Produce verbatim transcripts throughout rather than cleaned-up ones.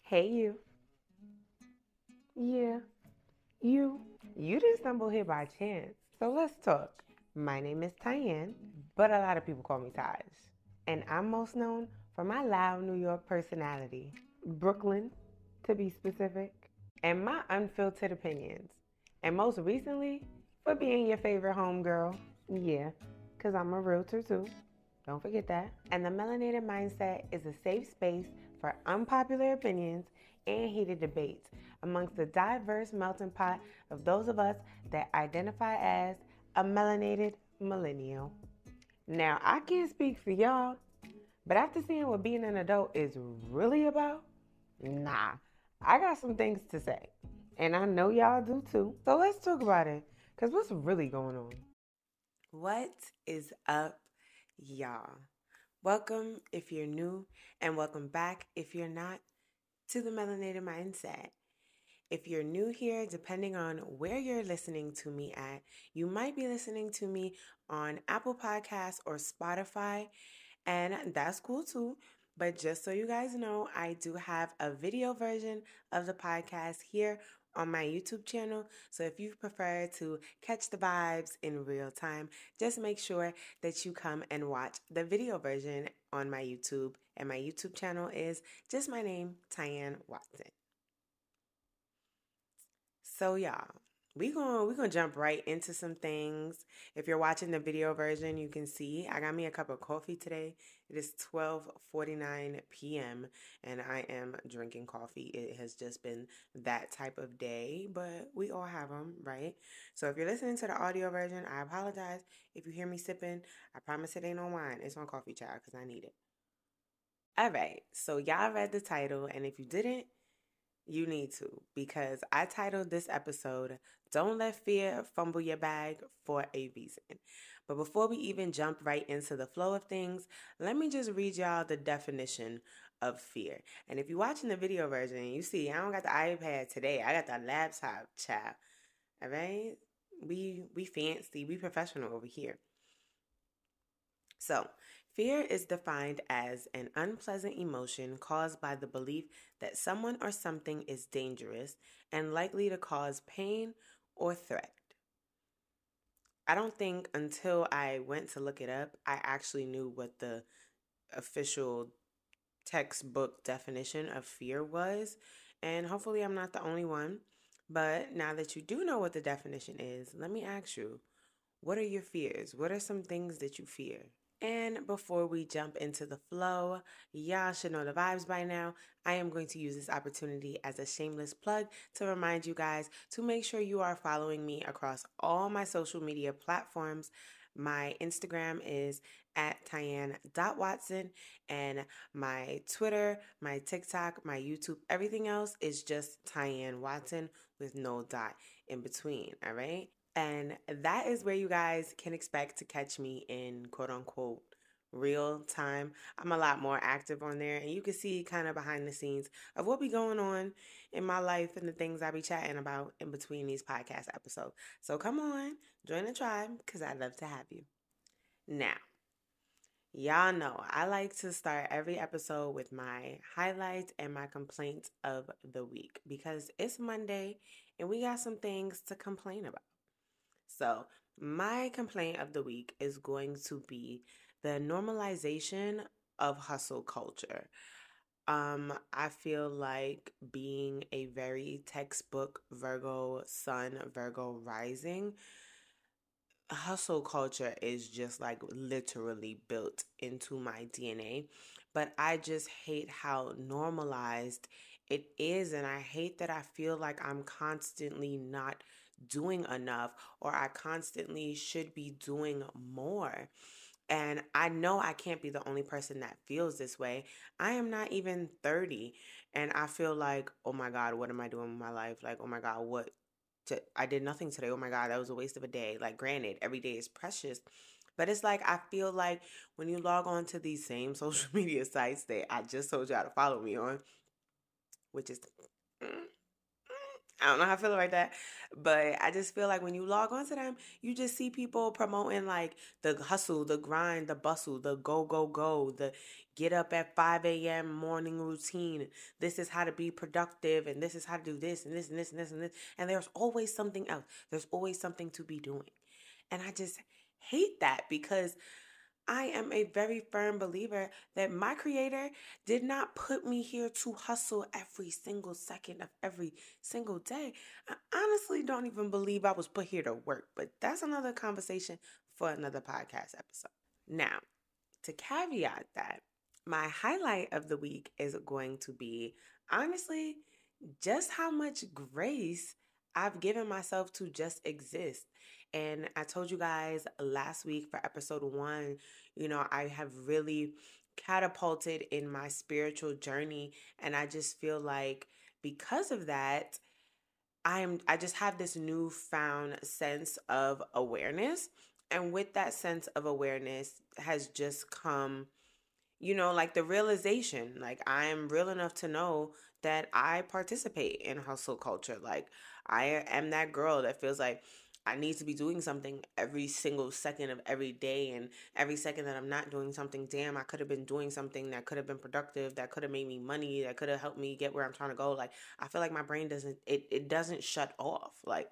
Hey you. Yeah, you. You just stumbled here by chance. So let's talk. My name is Tyanne, but a lot of people call me Taj. And I'm most known for my loud New York personality. Brooklyn, to be specific. And my unfiltered opinions. And most recently, for being your favorite homegirl. Yeah, because I'm a realtor too. Don't forget that. And the Melanated Mindset is a safe space for unpopular opinions and heated debates amongst the diverse melting pot of those of us that identify as a melanated millennial. Now, I can't speak for y'all, but after seeing what being an adult is really about, nah, I got some things to say. And I know y'all do too. So let's talk about it. Because what's really going on? What is up, y'all? Welcome if you're new, and welcome back if you're not to the Melanated Mindset. If you're new here, depending on where you're listening to me at, you might be listening to me on Apple Podcasts or Spotify, and that's cool too. But just so you guys know, I do have a video version of the podcast here on my YouTube channel. So if you prefer to catch the vibes in real time, just make sure that you come and watch the video version on my YouTube. And my YouTube channel is just my name, Tyanne Watson. So y'all, we going we gonna jump right into some things. If you're watching the video version, you can see I got me a cup of coffee today. It is twelve forty-nine p.m. and I am drinking coffee. It has just been that type of day, but we all have them, right? So if you're listening to the audio version, I apologize. If you hear me sipping, I promise it ain't on wine. It's on coffee, child, because I need it. All right, so y'all read the title, and if you didn't, you need to, because I titled this episode, Don't Let Fear Fumble Your Bag for a Reason. But before we even jump right into the flow of things, let me just read y'all the definition of fear. And if you're watching the video version, you see I don't got the iPad today. I got the laptop, child. All right? We, we fancy, we professional over here. So, fear is defined as an unpleasant emotion caused by the belief that someone or something is dangerous and likely to cause pain or threat. I don't think until I went to look it up, I actually knew what the official textbook definition of fear was. And hopefully, I'm not the only one. But now that you do know what the definition is, let me ask you, what are your fears? What are some things that you fear? And before we jump into the flow, y'all should know the vibes by now. I am going to use this opportunity as a shameless plug to remind you guys to make sure you are following me across all my social media platforms. My Instagram is at Tyanne dot Watson, and my Twitter, my TikTok, my YouTube, everything else is just Tyanne Watson with no dot in between, all right? And that is where you guys can expect to catch me in quote unquote real time. I'm a lot more active on there, and you can see kind of behind the scenes of what be going on in my life and the things I be chatting about in between these podcast episodes. So come on, join the tribe, because I'd love to have you. Now, y'all know I like to start every episode with my highlights and my complaints of the week, because it's Monday and we got some things to complain about. So, my complaint of the week is going to be the normalization of hustle culture. Um, I feel like being a very textbook Virgo sun, Virgo rising, hustle culture is just like literally built into my D N A. But I just hate how normalized it is. And I hate that I feel like I'm constantly not doing enough, or I constantly should be doing more. And I know I can't be the only person that feels this way. I am not even thirty. And I feel like, oh my God, what am I doing with my life? Like, oh my God, what? To, I did nothing today. Oh my God, that was a waste of a day. Like, granted, every day is precious. But it's like, I feel like when you log on to these same social media sites that I just told y'all to follow me on, which is I don't know how I feel about that, but I just feel like when you log onto them, you just see people promoting like the hustle, the grind, the bustle, the go, go, go, the get up at five a.m. morning routine. This is how to be productive, and this is how to do this, and this, and this, and this, and this. And there's always something else. There's always something to be doing. And I just hate that because I am a very firm believer that my creator did not put me here to hustle every single second of every single day. I honestly don't even believe I was put here to work, but that's another conversation for another podcast episode. Now, to caveat that, my highlight of the week is going to be, honestly, just how much grace I've given myself to just exist. And I told you guys last week for episode one, you know, I have really catapulted in my spiritual journey. And I just feel like because of that, I'm I just have this newfound sense of awareness. And with that sense of awareness has just come, you know, like the realization, like I am real enough to know that I participate in hustle culture. Like I am that girl that feels like I need to be doing something every single second of every day. And every second that I'm not doing something, damn, I could have been doing something that could have been productive, that could have made me money, that could have helped me get where I'm trying to go. Like I feel like my brain doesn't, it, it doesn't shut off. Like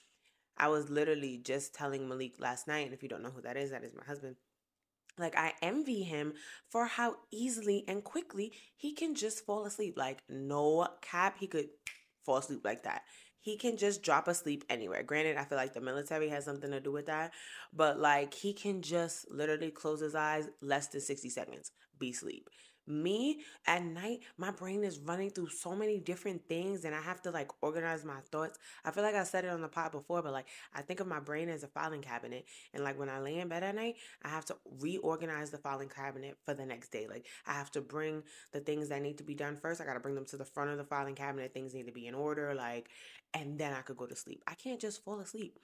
I was literally just telling Malik last night, and if you don't know who that is, that is my husband. Like, I envy him for how easily and quickly he can just fall asleep. Like, no cap, he could fall asleep like that. He can just drop asleep anywhere. Granted, I feel like the military has something to do with that. But, like, he can just literally close his eyes less than sixty seconds, be asleep. Me, at night, my brain is running through so many different things and I have to, like, organize my thoughts. I feel like I said it on the pod before, but, like, I think of my brain as a filing cabinet. And, like, when I lay in bed at night, I have to reorganize the filing cabinet for the next day. Like, I have to bring the things that need to be done first. I got to bring them to the front of the filing cabinet. Things need to be in order, like, and then I could go to sleep. I can't just fall asleep.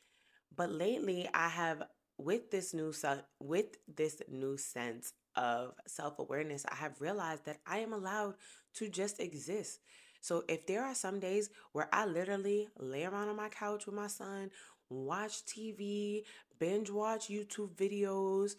But lately, I have, with this new with this new sense of self-awareness, I have realized that I am allowed to just exist. So if there are some days where I literally lay around on my couch with my son, watch T V, binge watch YouTube videos,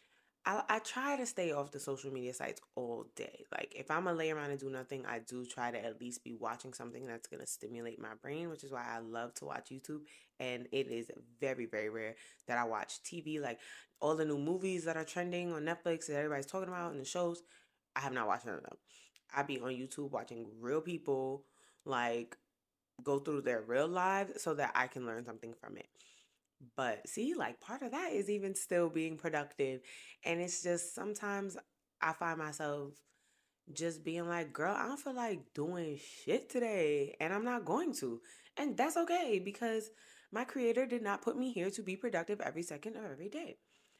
I, I try to stay off the social media sites all day. Like, if I'm going to lay around and do nothing, I do try to at least be watching something that's going to stimulate my brain, which is why I love to watch YouTube. And it is very, very rare that I watch T V. Like, all the new movies that are trending on Netflix that everybody's talking about and the shows, I have not watched none of them. I be on YouTube watching real people, like, go through their real lives so that I can learn something from it. But see, like part of that is even still being productive. And it's just sometimes I find myself just being like, girl, I don't feel like doing shit today. And I'm not going to. And that's okay because my creator did not put me here to be productive every second of every day.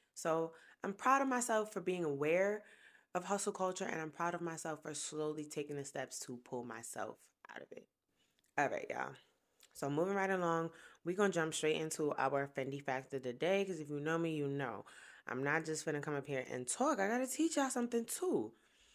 So I'm proud of myself for being aware of hustle culture. And I'm proud of myself for slowly taking the steps to pull myself out of it. All right, y'all. So moving right along, we're going to jump straight into our Fendi fact of the day. Because if you know me, you know. I'm not just going to come up here and talk. I got to teach y'all something too.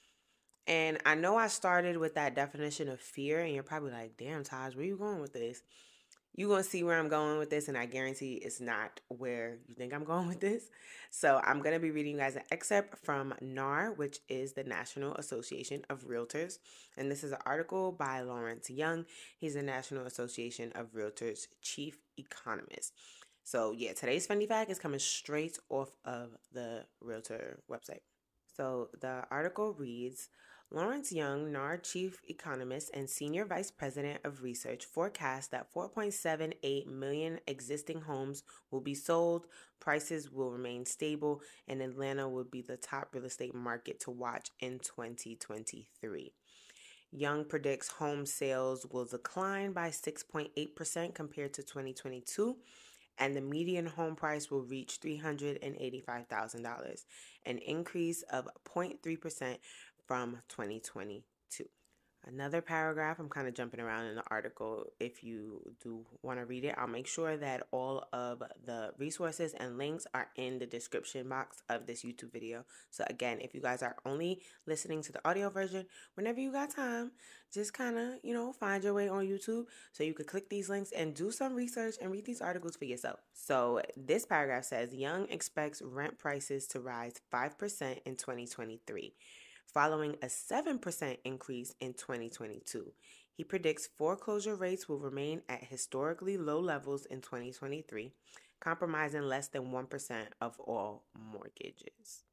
And I know I started with that definition of fear. And you're probably like, damn, Taj, where you going with this? You're going to see where I'm going with this. And I guarantee it's not where you think I'm going with this. So I'm going to be reading you guys an excerpt from N A R, which is the National Association of Realtors. And this is an article by Lawrence Young. He's the National Association of Realtors chief economist. So yeah, today's Fendi fact is coming straight off of the Realtor website. So the article reads, Lawrence Young, N A R chief economist and senior vice president of research, forecasts that four point seven eight million existing homes will be sold, prices will remain stable, and Atlanta will be the top real estate market to watch in twenty twenty-three. Young predicts home sales will decline by six point eight percent compared to twenty twenty-two, and the median home price will reach three hundred eighty-five thousand dollars, an increase of zero point three percent from twenty twenty-two. Another paragraph, I'm kind of jumping around in the article. If you do want to read it, I'll make sure that all of the resources and links are in the description box of this YouTube video. So again, if you guys are only listening to the audio version, whenever you got time, just kind of, you know, find your way on YouTube so you could click these links and do some research and read these articles for yourself. So this paragraph says, Young expects rent prices to rise five percent in twenty twenty-three. Following a seven percent increase in twenty twenty-two. He predicts foreclosure rates will remain at historically low levels in twenty twenty-three, comprising less than one percent of all mortgages.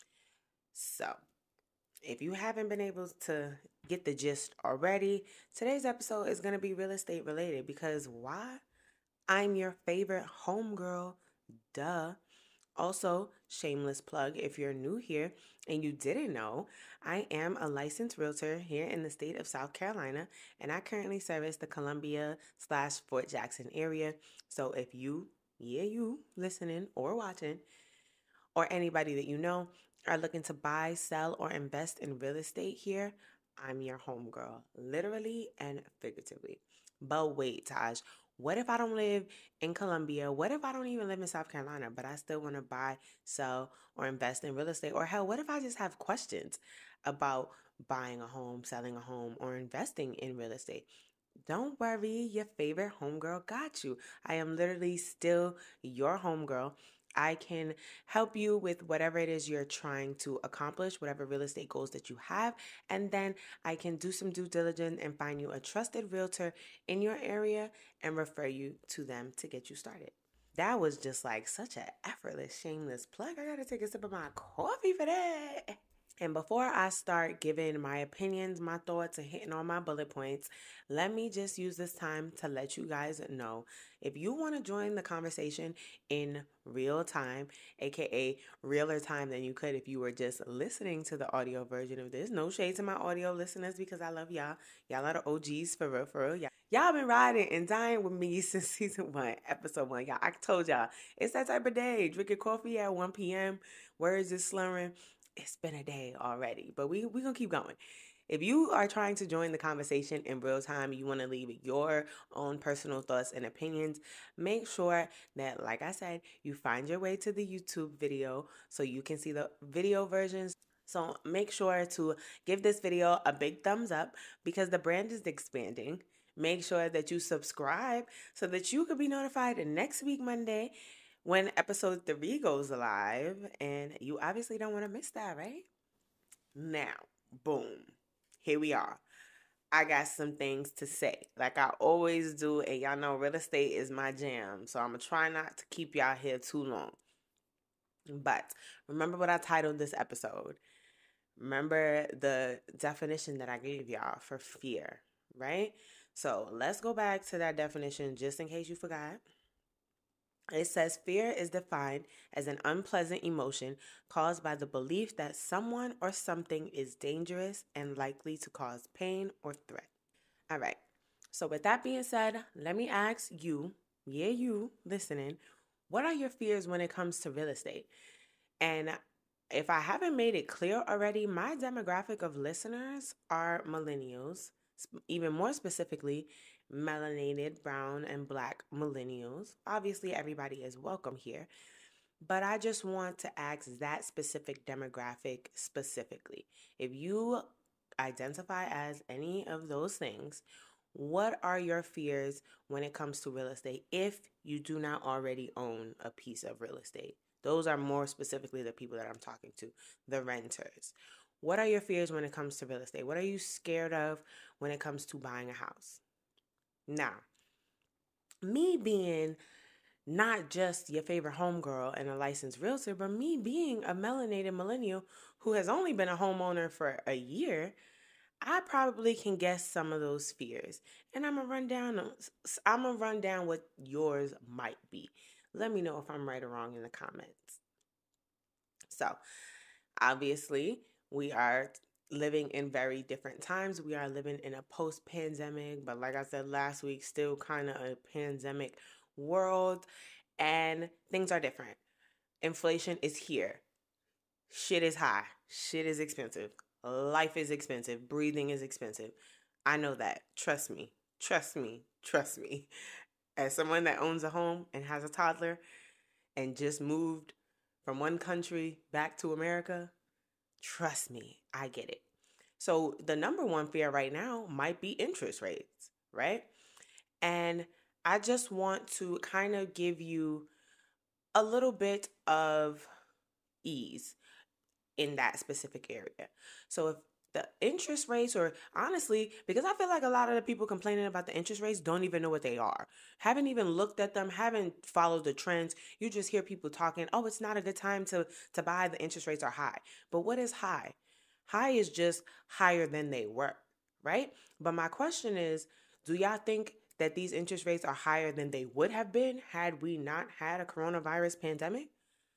So, if you haven't been able to get the gist already, today's episode is going to be real estate related because why? I'm your favorite homegirl, duh. Also, shameless plug, if you're new here and you didn't know, I am a licensed realtor here in the state of South Carolina, and I currently service the Columbia slash Fort Jackson area. So if you, yeah, you listening or watching, or anybody that you know are looking to buy, sell, or invest in real estate here, I'm your homegirl, literally and figuratively. But wait, Taj, what if I don't live in Columbia? What if I don't even live in South Carolina, but I still want to buy, sell, or invest in real estate? Or hell, what if I just have questions about buying a home, selling a home, or investing in real estate? Don't worry, your favorite homegirl got you. I am literally still your homegirl. I can help you with whatever it is you're trying to accomplish, whatever real estate goals that you have, and then I can do some due diligence and find you a trusted realtor in your area and refer you to them to get you started. That was just like such an effortless, shameless plug. I gotta take a sip of my coffee for that. And before I start giving my opinions, my thoughts, and hitting all my bullet points, let me just use this time to let you guys know if you want to join the conversation in real time, aka realer time than you could if you were just listening to the audio version of this. No shade to my audio listeners because I love y'all. Y'all are the O Gs for real, for real. Y'all. Y'all been riding and dying with me since season one, episode one. Y'all, I told y'all, it's that type of day. Drinking coffee at one p.m. Words is slurring. It's been a day already, but we we gonna keep going. If you are trying to join the conversation in real time, you want to leave your own personal thoughts and opinions, make sure that, like I said, you find your way to the YouTube video so you can see the video versions. So make sure to give this video a big thumbs up because the brand is expanding. Make sure that you subscribe so that you could be notified next week, Monday, when episode three goes live, and you obviously don't want to miss that, right? Now, boom, here we are. I got some things to say, like I always do, and y'all know real estate is my jam, so I'm going to try not to keep y'all here too long. But remember what I titled this episode. Remember the definition that I gave y'all for fear, right? So let's go back to that definition just in case you forgot. It says fear is defined as an unpleasant emotion caused by the belief that someone or something is dangerous and likely to cause pain or threat. All right. So with that being said, let me ask you, yeah, you listening, what are your fears when it comes to real estate? And if I haven't made it clear already, my demographic of listeners are millennials, even more specifically, melanated, brown, and black millennials. Obviously, everybody is welcome here, but I just want to ask that specific demographic specifically. If you identify as any of those things, what are your fears when it comes to real estate if you do not already own a piece of real estate? Those are more specifically the people that I'm talking to, the renters. What are your fears when it comes to real estate? What are you scared of when it comes to buying a house? Now, me being not just your favorite homegirl and a licensed realtor, but me being a melanated millennial who has only been a homeowner for a year, I probably can guess some of those fears. And I'm gonna run down I'm gonna run down what yours might be. Let me know if I'm right or wrong in the comments. So, obviously, we are living in very different times. We are living in a post-pandemic, but like I said last week, still kind of a pandemic world, and things are different. Inflation is here. Shit is high. Shit is expensive. Life is expensive. Breathing is expensive. I know that. Trust me. Trust me. Trust me. As someone that owns a home and has a toddler and just moved from one country back to America, trust me, I get it. So the number one fear right now might be interest rates, right? And I just want to kind of give you a little bit of ease in that specific area. So if the interest rates, or honestly, because I feel like a lot of the people complaining about the interest rates don't even know what they are, haven't even looked at them, haven't followed the trends. You just hear people talking, oh, it's not a good time to, to buy, the interest rates are high. But what is high? High is just higher than they were, right? But my question is, do y'all think that these interest rates are higher than they would have been had we not had a coronavirus pandemic?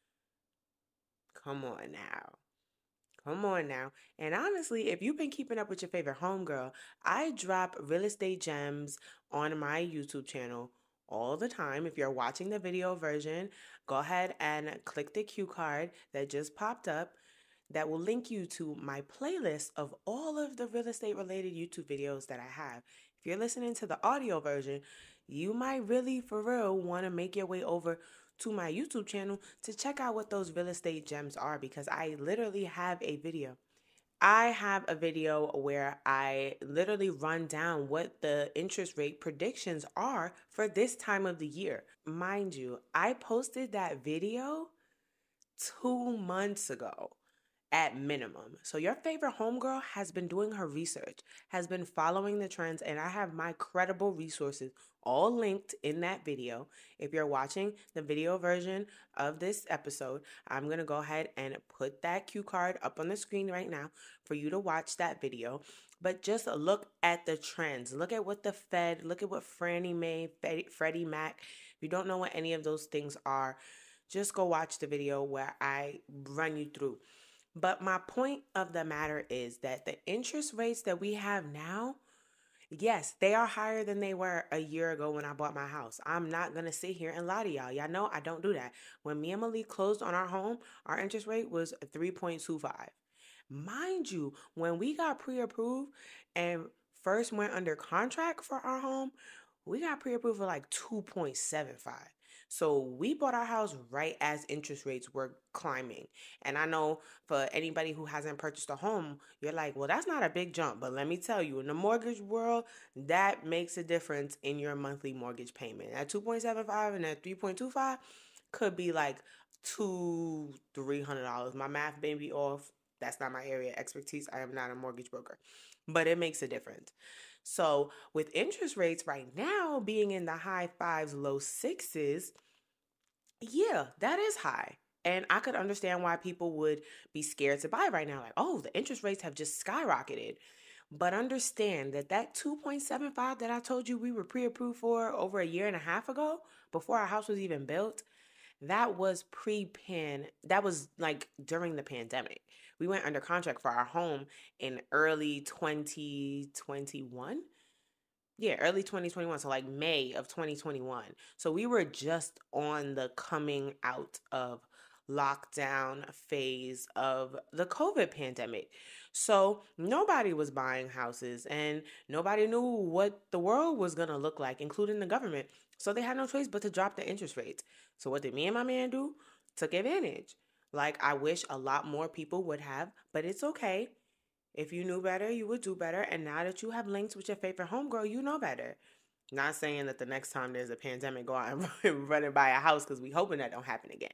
Come on now. Come on now. And honestly, if you've been keeping up with your favorite homegirl, I drop real estate gems on my YouTube channel all the time. If you're watching the video version, go ahead and click the cue card that just popped up. That will link you to my playlist of all of the real estate related YouTube videos that I have. If you're listening to the audio version, you might really, for real, want to make your way over to my YouTube channel to check out what those real estate gems are, because I literally have a video. I have a video where I literally run down what the interest rate predictions are for this time of the year. Mind you, I posted that video two months ago. At minimum. So your favorite homegirl has been doing her research, has been following the trends, and I have my credible resources all linked in that video. If you're watching the video version of this episode, I'm going to go ahead and put that cue card up on the screen right now for you to watch that video. But just look at the trends. Look at what the Fed, look at what Fannie Mae, Freddie Mac. If you don't know what any of those things are, just go watch the video where I run you through. But my point of the matter is that the interest rates that we have now, yes, they are higher than they were a year ago when I bought my house. I'm not going to sit here and lie to y'all. Y'all know I don't do that. When me and Malik closed on our home, our interest rate was three point two five. Mind you, when we got pre-approved and first went under contract for our home, we got pre-approved for like two point seven five. So we bought our house right as interest rates were climbing. And I know for anybody who hasn't purchased a home, you're like, well, that's not a big jump. But let me tell you, in the mortgage world, that makes a difference in your monthly mortgage payment. At two point seven five and at three point two five could be like two, three hundred dollars. My math may be off. That's not my area of expertise. I am not a mortgage broker. But it makes a difference. So with interest rates right now being in the high fives, low sixes, yeah, that is high. And I could understand why people would be scared to buy right now. Like, oh, the interest rates have just skyrocketed. But understand that that two point seven five that I told you we were pre-approved for over a year and a half ago, before our house was even built, that was pre-pan. That was like during the pandemic. We went under contract for our home in early twenty twenty-one. Yeah, early twenty twenty-one. So like May of twenty twenty-one. So we were just on the coming out of lockdown phase of the COVID pandemic. So nobody was buying houses and nobody knew what the world was going to look like, including the government. So they had no choice but to drop the interest rates. So what did me and my man do? Took advantage. Like, I wish a lot more people would have, but it's okay. If you knew better, you would do better. And now that you have links with your favorite homegirl, you know better. Not saying that the next time there's a pandemic, go out and run and buy a house, because we hoping that don't happen again.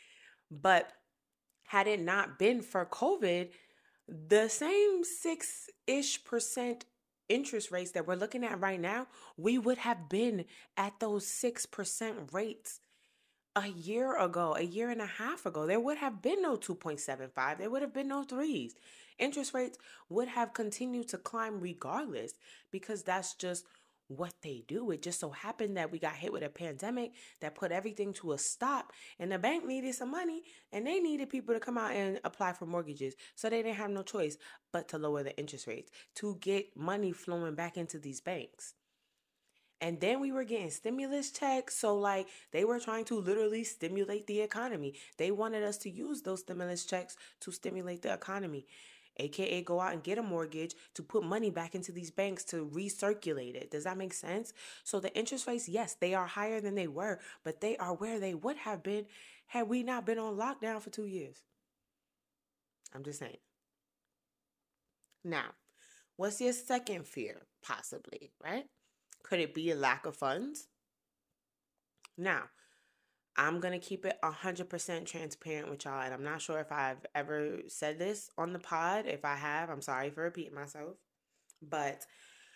But had it not been for COVID, the same six-ish percent interest rates that we're looking at right now, we would have been at those six percent rates a year ago, a year and a half ago. There would have been no two point seven five. There would have been no threes. Interest rates would have continued to climb regardless, because that's just what they do. It just so happened that we got hit with a pandemic that put everything to a stop, and the bank needed some money, and they needed people to come out and apply for mortgages. So they didn't have no choice but to lower the interest rates to get money flowing back into these banks. And then we were getting stimulus checks. So like they were trying to literally stimulate the economy. They wanted us to use those stimulus checks to stimulate the economy. aka go out and get a mortgage to put money back into these banks to recirculate it. Does that make sense? So the interest rates, yes, they are higher than they were, but they are where they would have been had we not been on lockdown for two years. I'm just saying. Now, what's your second fear? Possibly, right? Could it be a lack of funds? Now, I'm going to keep it one hundred percent transparent with y'all, and I'm not sure if I've ever said this on the pod. If I have, I'm sorry for repeating myself. But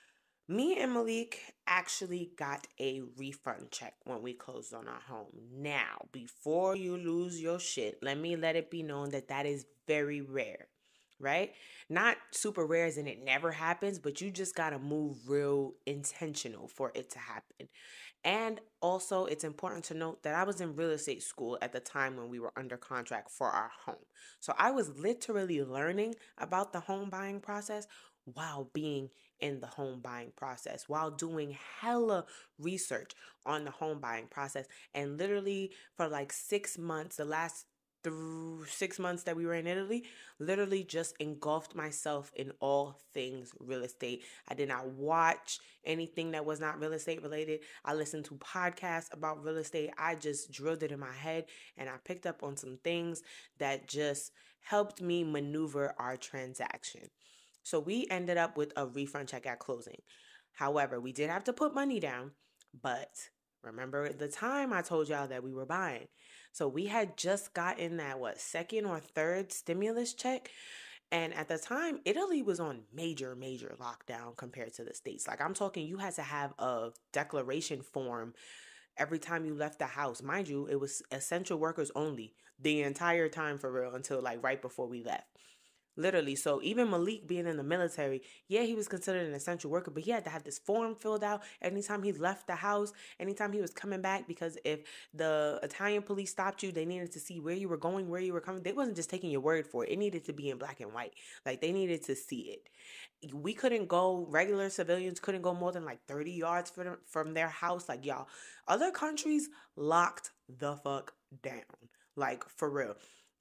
me and Malik actually got a refund check when we closed on our home. Now, before you lose your shit, let me let it be known that that is very rare, right? Not super rare as in it never happens, but you just got to move real intentional for it to happen. And also, it's important to note that I was in real estate school at the time when we were under contract for our home. So I was literally learning about the home buying process while being in the home buying process, while doing hella research on the home buying process. And literally for like six months, the last through six months that we were in Italy, literally just engulfed myself in all things real estate. I did not watch anything that was not real estate related. I listened to podcasts about real estate. I just drilled it in my head, and I picked up on some things that just helped me maneuver our transaction. So we ended up with a refund check at closing. However, we did have to put money down, but remember at the time I told y'all that we were buying. So we had just gotten that, what, second or third stimulus check. And at the time, Italy was on major, major lockdown compared to the States. Like, I'm talking, you had to have a declaration form every time you left the house. Mind you, it was essential workers only the entire time for real until like right before we left. Literally. So even Malik being in the military, yeah, he was considered an essential worker, but he had to have this form filled out anytime he left the house, anytime he was coming back, because if the Italian police stopped you, they needed to see where you were going, where you were coming. They wasn't just taking your word for it. It needed to be in black and white. Like, they needed to see it. We couldn't go, regular civilians couldn't go more than like thirty yards from, from their house. Like, y'all, other countries locked the fuck down. Like, for real.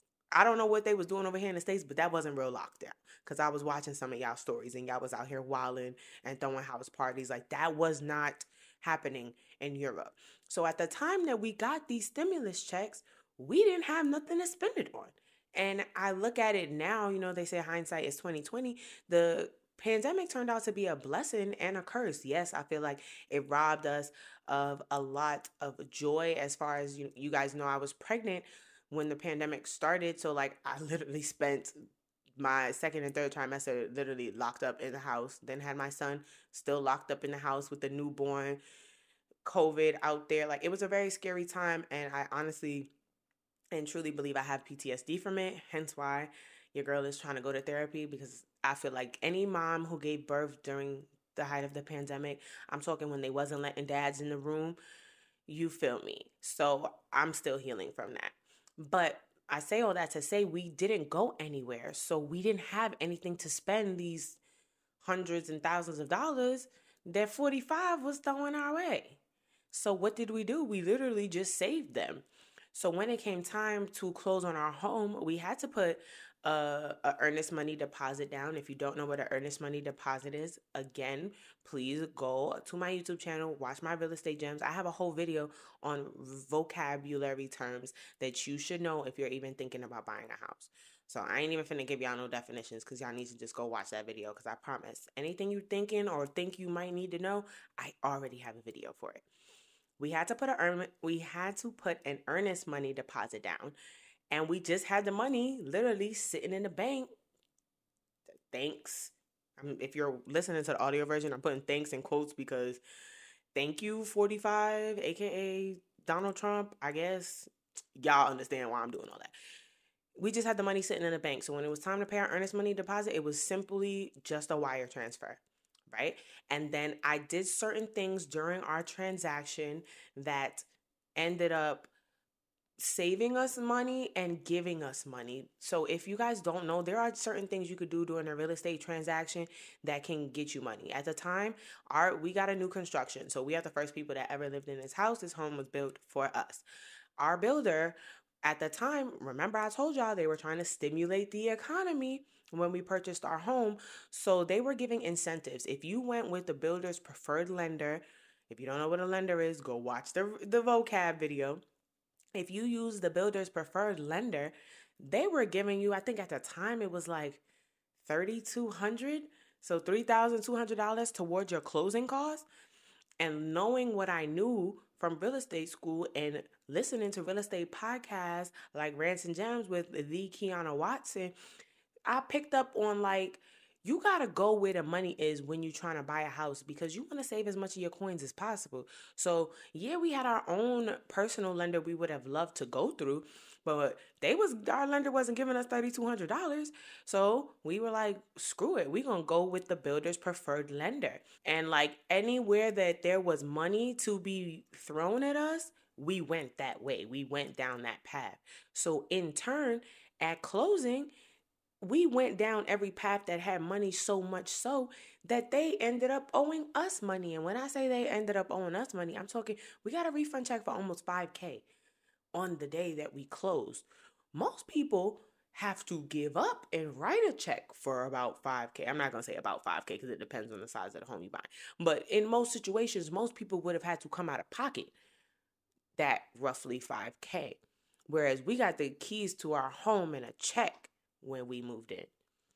I don't know what they was doing over here in the States, but that wasn't real lockdown. Because I was watching some of y'all stories and y'all was out here wilding and throwing house parties. Like, that was not happening in Europe. So at the time that we got these stimulus checks, we didn't have nothing to spend it on. And I look at it now, you know, they say hindsight is twenty twenty. The pandemic turned out to be a blessing and a curse. Yes, I feel like it robbed us of a lot of joy. As far as you, you guys know, I was pregnant when the pandemic started. So like, I literally spent my second and third trimester literally locked up in the house, then had my son still locked up in the house with the newborn, COVID out there. Like, it was a very scary time. And I honestly and truly believe I have P T S D from it. Hence why your girl is trying to go to therapy, because I feel like any mom who gave birth during the height of the pandemic, I'm talking when they wasn't letting dads in the room, you feel me. So I'm still healing from that. But I say all that to say we didn't go anywhere. So we didn't have anything to spend these hundreds and thousands of dollars that forty-five was throwing our way. So what did we do? We literally just saved them. So when it came time to close on our home, we had to put a, a earnest money deposit down. If you don't know what an earnest money deposit is, again, please go to my YouTube channel, watch my real estate gems. I have a whole video on vocabulary terms that you should know if you're even thinking about buying a house. So I ain't even finna give y'all no definitions, because y'all need to just go watch that video, because I promise anything you thinking or think you might need to know, I already have a video for it. We had to put a earn, we had to put an earnest money deposit down, and we just had the money literally sitting in the bank. Thanks. I'm, if you're listening to the audio version, I'm putting thanks in quotes because thank you, forty-five, aka Donald Trump. I guess y'all understand why I'm doing all that. We just had the money sitting in the bank. So when it was time to pay our earnest money deposit, it was simply just a wire transfer. Right? And then I did certain things during our transaction that ended up saving us money and giving us money. So if you guys don't know, there are certain things you could do during a real estate transaction that can get you money. At the time, our we got a new construction. So we are the first people that ever lived in this house. This home was built for us. Our builder at the time, remember I told y'all they were trying to stimulate the economy. when we purchased our home. So they were giving incentives. If you went with the builder's preferred lender, if you don't know what a lender is, go watch the the vocab video. If you use the builder's preferred lender, they were giving you, I think at the time it was like thirty-two hundred dollars, so three thousand two hundred dollars towards your closing costs. And knowing what I knew from real estate school and listening to real estate podcasts like Rants and Gems with the Kiana Watson, I picked up on like, you got to go where the money is when you're trying to buy a house, because you want to save as much of your coins as possible. So yeah, we had our own personal lender we would have loved to go through, but they was our lender wasn't giving us three thousand two hundred dollars. So we were like, screw it. We're going to go with the builder's preferred lender. And like anywhere that there was money to be thrown at us, we went that way. We went down that path. So in turn, at closing, we went down every path that had money, so much so that they ended up owing us money. And when I say they ended up owing us money, I'm talking, we got a refund check for almost five K on the day that we closed. Most people have to give up and write a check for about five K. I'm not going to say about five K because it depends on the size of the home you buy. But in most situations, most people would have had to come out of pocket that roughly five K. Whereas we got the keys to our home and a check when we moved in.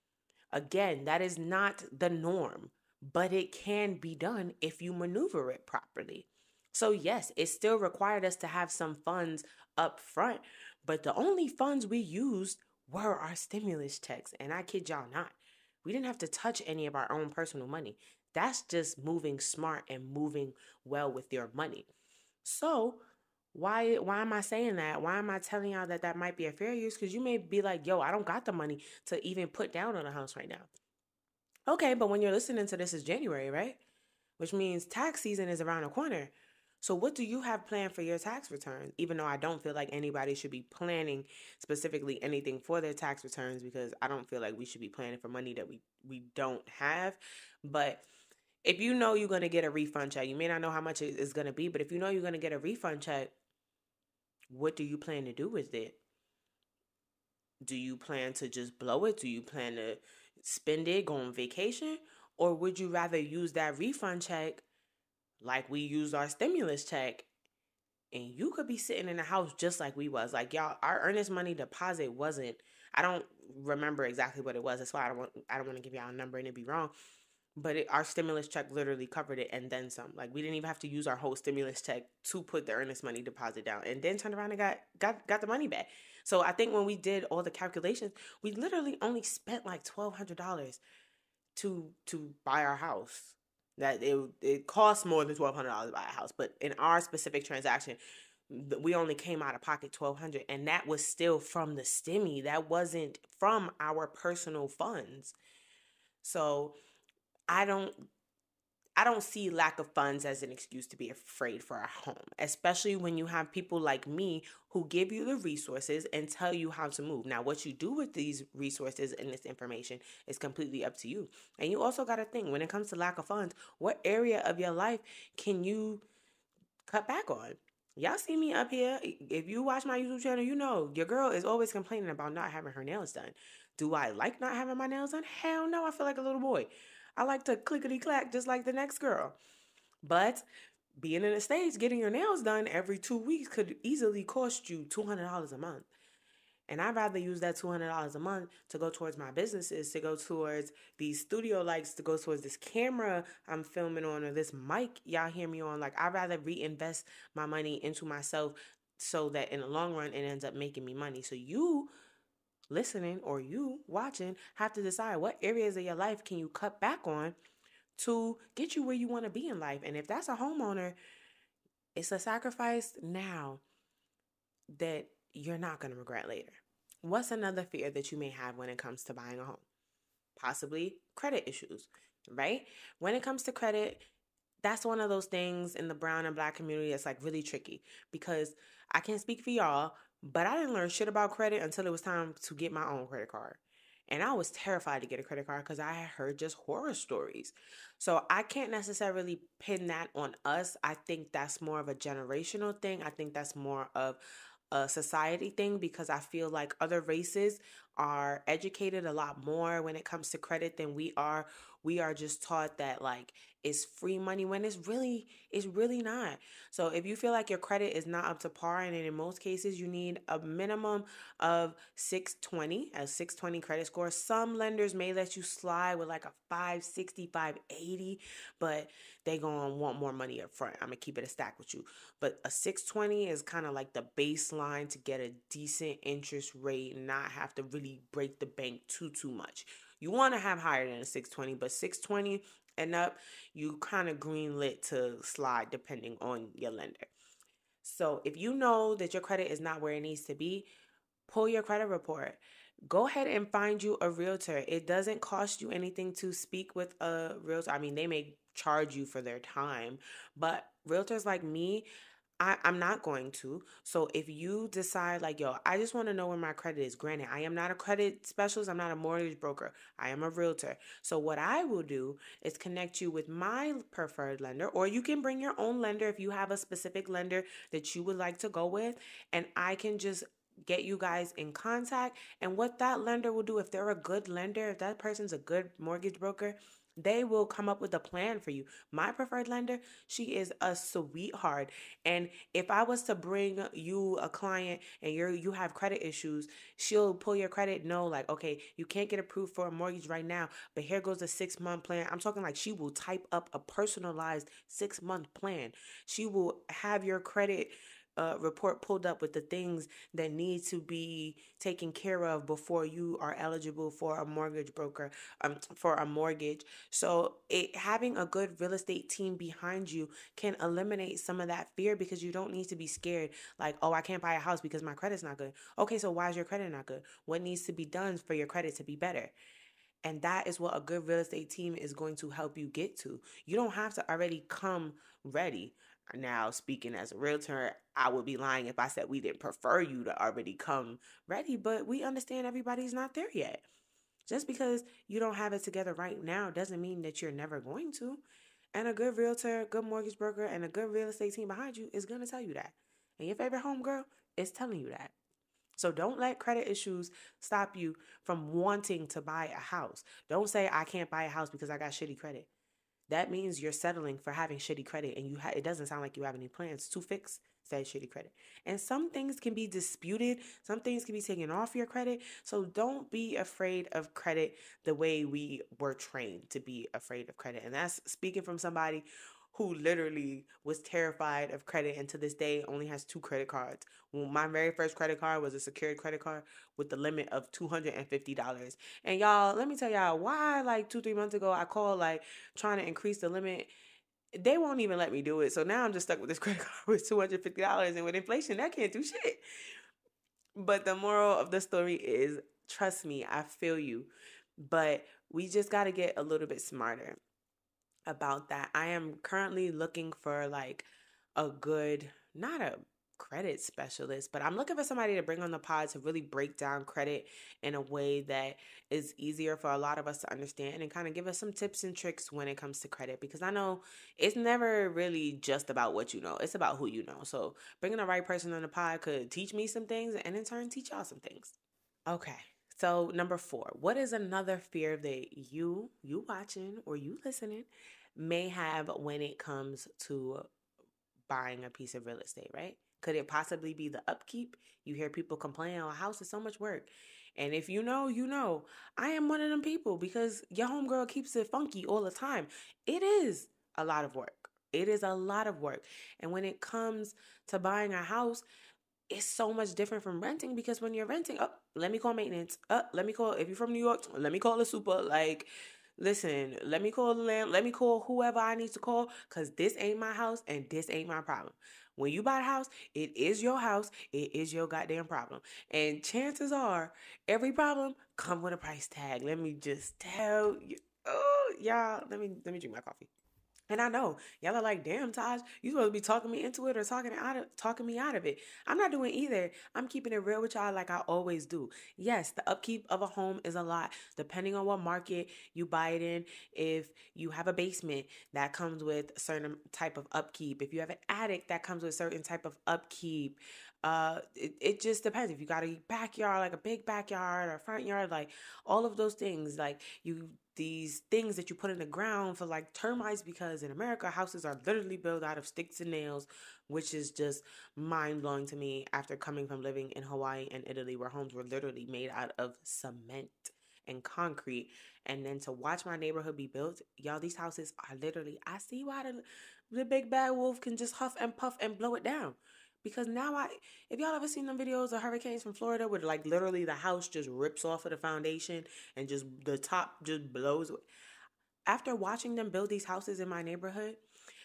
Again, that is not the norm, but it can be done if you maneuver it properly. So yes, it still required us to have some funds up front, but the only funds we used were our stimulus checks. And I kid y'all not, we didn't have to touch any of our own personal money. That's just moving smart and moving well with your money. So Why why am I saying that? Why am I telling y'all that that might be a fair use? Because you may be like, yo, I don't got the money to even put down on a house right now. Okay, but when you're listening to this, is January, right? Which means tax season is around the corner. So what do you have planned for your tax return? Even though I don't feel like anybody should be planning specifically anything for their tax returns, because I don't feel like we should be planning for money that we, we don't have. But if you know you're going to get a refund check, you may not know how much it is going to be, but if you know you're going to get a refund check, what do you plan to do with it? Do you plan to just blow it? Do you plan to spend it, go on vacation? Or would you rather use that refund check like we used our stimulus check, and you could be sitting in the house just like we was? Like, y'all, our earnest money deposit wasn't, I don't remember exactly what it was. That's why I don't want, I don't want to give y'all a number and it'd be wrong. But it, our stimulus check literally covered it and then some. Like, we didn't even have to use our whole stimulus check to put the earnest money deposit down, and then turned around and got, got, got the money back. So I think when we did all the calculations, we literally only spent like twelve hundred dollars to to buy our house. That it it costs more than twelve hundred dollars to buy a house, but in our specific transaction, we only came out of pocket twelve hundred dollars, and that was still from the stimmy. That wasn't from our personal funds. So I don't I don't see lack of funds as an excuse to be afraid for a home, especially when you have people like me who give you the resources and tell you how to move. Now, what you do with these resources and this information is completely up to you. And you also got to think, when it comes to lack of funds, what area of your life can you cut back on? Y'all see me up here. If you watch my YouTube channel, you know your girl is always complaining about not having her nails done. Do I like not having my nails done? Hell no, I feel like a little boy. I like to clickety-clack just like the next girl. But being in the States, getting your nails done every two weeks could easily cost you two hundred dollars a month. And I'd rather use that two hundred dollars a month to go towards my businesses, to go towards these studio lights, to go towards this camera I'm filming on, or this mic y'all hear me on. Like, I'd rather reinvest my money into myself so that in the long run, it ends up making me money. So you listening or you watching have to decide what areas of your life can you cut back on to get you where you want to be in life. And if that's a homeowner, it's a sacrifice now that you're not going to regret later. What's another fear that you may have when it comes to buying a home? Possibly credit issues, right? When it comes to credit, that's one of those things in the brown and black community that's like really tricky, because I can't speak for y'all, but I didn't learn shit about credit until it was time to get my own credit card. And I was terrified to get a credit card because I had heard just horror stories. So I can't necessarily pin that on us. I think that's more of a generational thing. I think that's more of a society thing, because I feel like other races are educated a lot more when it comes to credit than we are. We are just taught that like it's free money when it's really it's really not. So if you feel like your credit is not up to par, and in most cases you need a minimum of six twenty, a six twenty credit score. Some lenders may let you slide with like a five sixty, five eighty, but they gonna want more money up front. I'm gonna keep it a stack with you. But a six twenty is kind of like the baseline to get a decent interest rate and not have to really break the bank too, too much. You want to have higher than a six twenty, but six twenty and up, you kind of green lit to slide depending on your lender. So if you know that your credit is not where it needs to be, pull your credit report. Go ahead and find you a realtor. It doesn't cost you anything to speak with a realtor. I mean, they may charge you for their time, but realtors like me, I, I'm not going to. So if you decide like, yo, I just want to know where my credit is. Granted, I am not a credit specialist. I'm not a mortgage broker. I am a realtor. So what I will do is connect you with my preferred lender, or you can bring your own lender if you have a specific lender that you would like to go with, and I can just get you guys in contact. And what that lender will do, if they're a good lender, if that person's a good mortgage broker, they will come up with a plan for you. My preferred lender, she is a sweetheart. And if I was to bring you a client and you're you have credit issues, she'll pull your credit. No, like, okay, you can't get approved for a mortgage right now, but here goes a six month plan. I'm talking like she will type up a personalized six month plan. She will have your credit uh, report pulled up with the things that need to be taken care of before you are eligible for a mortgage broker, um, for a mortgage. So it having a good real estate team behind you can eliminate some of that fear, because you don't need to be scared like, oh, I can't buy a house because my credit's not good. Okay, so why is your credit not good? What needs to be done for your credit to be better? And that is what a good real estate team is going to help you get to. You don't have to already come ready. Now, speaking as a realtor, I would be lying if I said we didn't prefer you to already come ready, but we understand everybody's not there yet. Just because you don't have it together right now doesn't mean that you're never going to. And a good realtor, good mortgage broker, and a good real estate team behind you is going to tell you that. And your favorite homegirl is telling you that. So don't let credit issues stop you from wanting to buy a house. Don't say, I can't buy a house because I got shitty credit. That means you're settling for having shitty credit, and you ha- it doesn't sound like you have any plans to fix said shitty credit. And some things can be disputed. Some things can be taken off your credit. So don't be afraid of credit the way we were trained to be afraid of credit. And that's speaking from somebody who literally was terrified of credit, and to this day only has two credit cards. Well, my very first credit card was a secured credit card with the limit of two hundred fifty dollars. And y'all, let me tell y'all why, like two, three months ago, I called like trying to increase the limit. They won't even let me do it. So now I'm just stuck with this credit card with two hundred fifty dollars. And with inflation, that can't do shit. But the moral of the story is, trust me, I feel you. But we just got to get a little bit smarter about that. I am currently looking for like a good, not a credit specialist, but I'm looking for somebody to bring on the pod to really break down credit in a way that is easier for a lot of us to understand, and kind of give us some tips and tricks when it comes to credit, because I know it's never really just about what you know. It's about who you know. So bringing the right person on the pod could teach me some things and in turn teach y'all some things. Okay. So number four, what is another fear that you, you watching or you listening may have when it comes to buying a piece of real estate, right? Could it possibly be the upkeep? You hear people complain, oh, a house is so much work. And if you know, you know. I am one of them people, because your homegirl keeps it funky all the time. It is a lot of work. It is a lot of work. And when it comes to buying a house, it's so much different from renting, because when you're renting, oh, let me call maintenance. Uh, let me call, if you're from New York, let me call the super. Like, listen, let me call the land, let me call whoever I need to call, because this ain't my house and this ain't my problem. When you buy a house, it is your house. It is your goddamn problem. And chances are, every problem come with a price tag. Let me just tell you. Oh, y'all, let me let me drink my coffee. And I know y'all are like, damn, Taj, you supposed to be talking me into it or talking out of talking me out of it. I'm not doing either. I'm keeping it real with y'all like I always do. Yes, the upkeep of a home is a lot, depending on what market you buy it in. If you have a basement, that comes with a certain type of upkeep. If you have an attic, that comes with a certain type of upkeep. Uh, it, it just depends. If you got a backyard, like a big backyard or front yard, like all of those things, like you, these things that you put in the ground for like termites, because in America, houses are literally built out of sticks and nails, which is just mind blowing to me after coming from living in Hawaii and Italy, where homes were literally made out of cement and concrete. And then to watch my neighborhood be built, y'all, these houses are literally, I see why the, the big bad wolf can just huff and puff and blow it down. Because now I, if y'all ever seen them videos of hurricanes from Florida where like literally the house just rips off of the foundation and just the top just blows. After watching them build these houses in my neighborhood,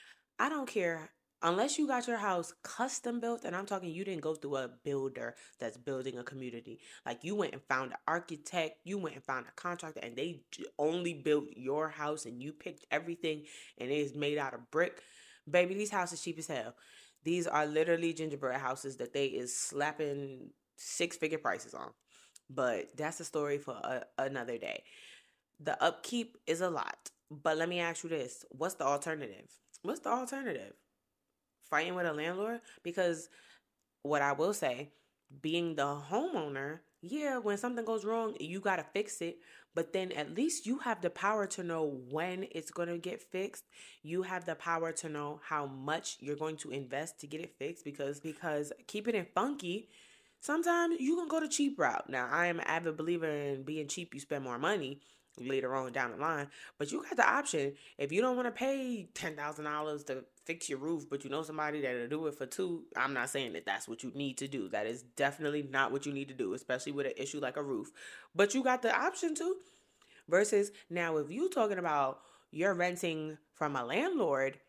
I don't care. Unless you got your house custom built, and I'm talking you didn't go through a builder that's building a community. Like you went and found an architect, you went and found a contractor, and they only built your house and you picked everything and it is made out of brick. Baby, these houses cheap as hell. These are literally gingerbread houses that they is slapping six-figure prices on. But that's a story for a, another day. The upkeep is a lot. But let me ask you this. What's the alternative? What's the alternative? Fighting with a landlord? Because what I will say, being the homeowner, yeah, when something goes wrong, you got to fix it. But then at least you have the power to know when it's going to get fixed. You have the power to know how much you're going to invest to get it fixed, because because keeping it funky, sometimes you can go the cheap route. Now, I am an avid believer in being cheap, you spend more money later on down the line. But you got the option. If you don't want to pay ten thousand dollars to fix your roof, but you know somebody that'll do it for two, I'm not saying that that's what you need to do. That is definitely not what you need to do, especially with an issue like a roof. But you got the option to. Versus now, if you talking about you're renting from a landlord,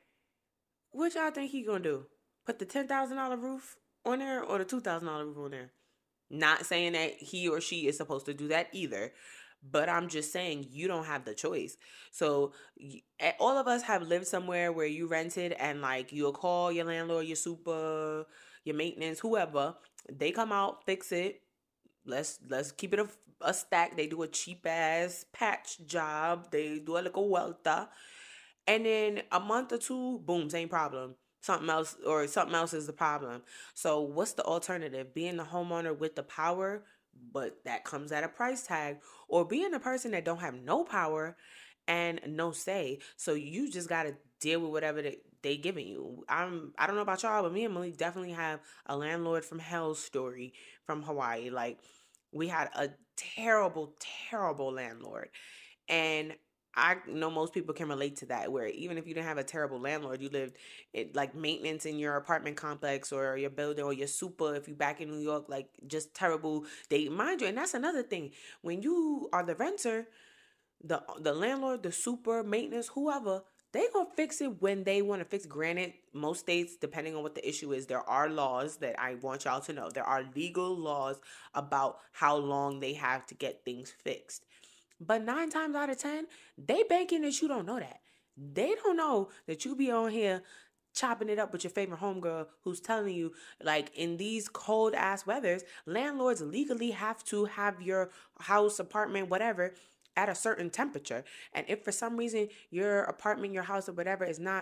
what y'all think he gonna do? Put the ten thousand dollars roof on there or the two thousand dollars roof on there? Not saying that he or she is supposed to do that either. But I'm just saying you don't have the choice. So all of us have lived somewhere where you rented and like you'll call your landlord, your super, your maintenance, whoever. They come out, fix it. Let's let's keep it a, a stack. They do a cheap ass patch job. They do a little welter. And then a month or two, boom, same problem. Something else or something else is the problem. So what's the alternative? Being the homeowner with the power, but that comes at a price tag, or being a person that don't have no power and no say. So you just got to deal with whatever they, they giving you. I'm, I don't know about y'all, but me and Malik definitely have a landlord from hell story from Hawaii. Like we had a terrible, terrible landlord. And I know most people can relate to that, where even if you didn't have a terrible landlord, you lived in like maintenance in your apartment complex or your building or your super, if you back in New York, like just terrible. They mind you. And that's another thing. When you are the renter, the the landlord, the super, maintenance, whoever, they gonna fix it when they want to fix. Granted, most states, depending on what the issue is, there are laws that I want y'all to know. There are legal laws about how long they have to get things fixed. But nine times out of ten, they banking that you don't know that. They don't know that you be on here chopping it up with your favorite homegirl who's telling you, like, in these cold ass weathers, landlords legally have to have your house, apartment, whatever, at a certain temperature. And if for some reason your apartment, your house, or whatever is not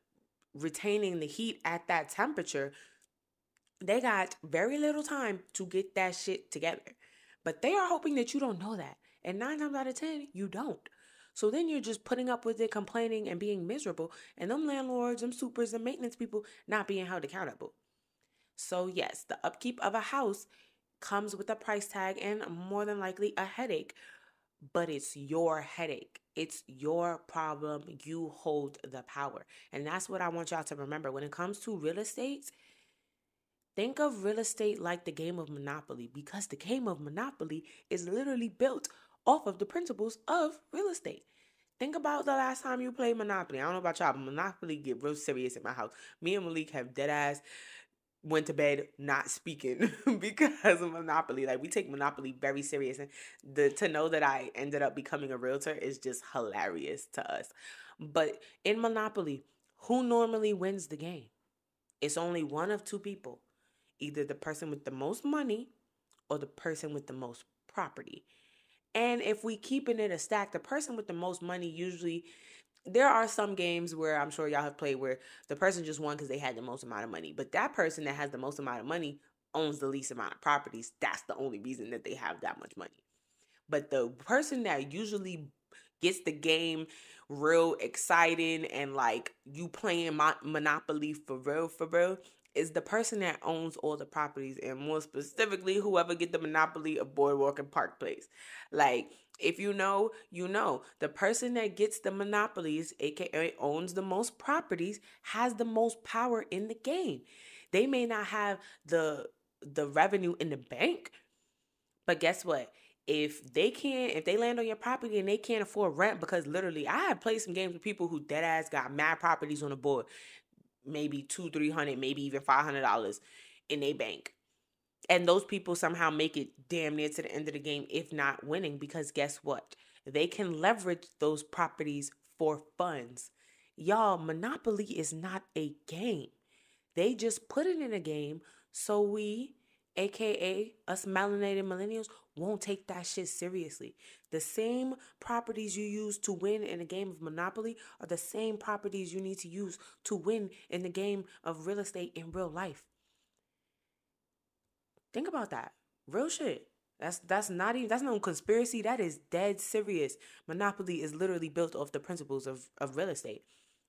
retaining the heat at that temperature, they got very little time to get that shit together. But they are hoping that you don't know that. And nine times out of ten, you don't. So then you're just putting up with it, complaining, and being miserable. And them landlords, them supers, and maintenance people not being held accountable. So yes, the upkeep of a house comes with a price tag and more than likely a headache. But it's your headache. It's your problem. You hold the power. And that's what I want y'all to remember. When it comes to real estate, think of real estate like the game of Monopoly, because the game of Monopoly is literally built off of the principles of real estate. Think about the last time you played Monopoly. I don't know about y'all, but Monopoly get real serious in my house. Me and Malik have dead ass went to bed not speaking because of Monopoly. Like, we take Monopoly very serious. And the to know that I ended up becoming a realtor is just hilarious to us. But in Monopoly, who normally wins the game? It's only one of two people. Either the person with the most money or the person with the most property. And if we keeping it a stack, the person with the most money usually, there are some games where I'm sure y'all have played where the person just won because they had the most amount of money. But that person that has the most amount of money owns the least amount of properties. That's the only reason that they have that much money. But the person that usually gets the game real exciting and like you playing mo- Monopoly for real, for real, is the person that owns all the properties, and more specifically, whoever get the monopoly of Boardwalk and Park Place. Like, if you know, you know. The person that gets the monopolies, aka owns the most properties, has the most power in the game. They may not have the the revenue in the bank, but guess what? If they can't, if they land on your property and they can't afford rent, because literally, I have played some games with people who dead ass got mad properties on the board, maybe two, three hundred, maybe even five hundred dollars in a bank, and those people somehow make it damn near to the end of the game, if not winning, because guess what? They can leverage those properties for funds. Y'all, Monopoly is not a game. They just put it in a game so we, aka us melanated millennials, won't take that shit seriously. The same properties you use to win in a game of Monopoly are the same properties you need to use to win in the game of real estate in real life. Think about that. Real shit. That's that's not even that's no conspiracy. That is dead serious. Monopoly is literally built off the principles of, of real estate.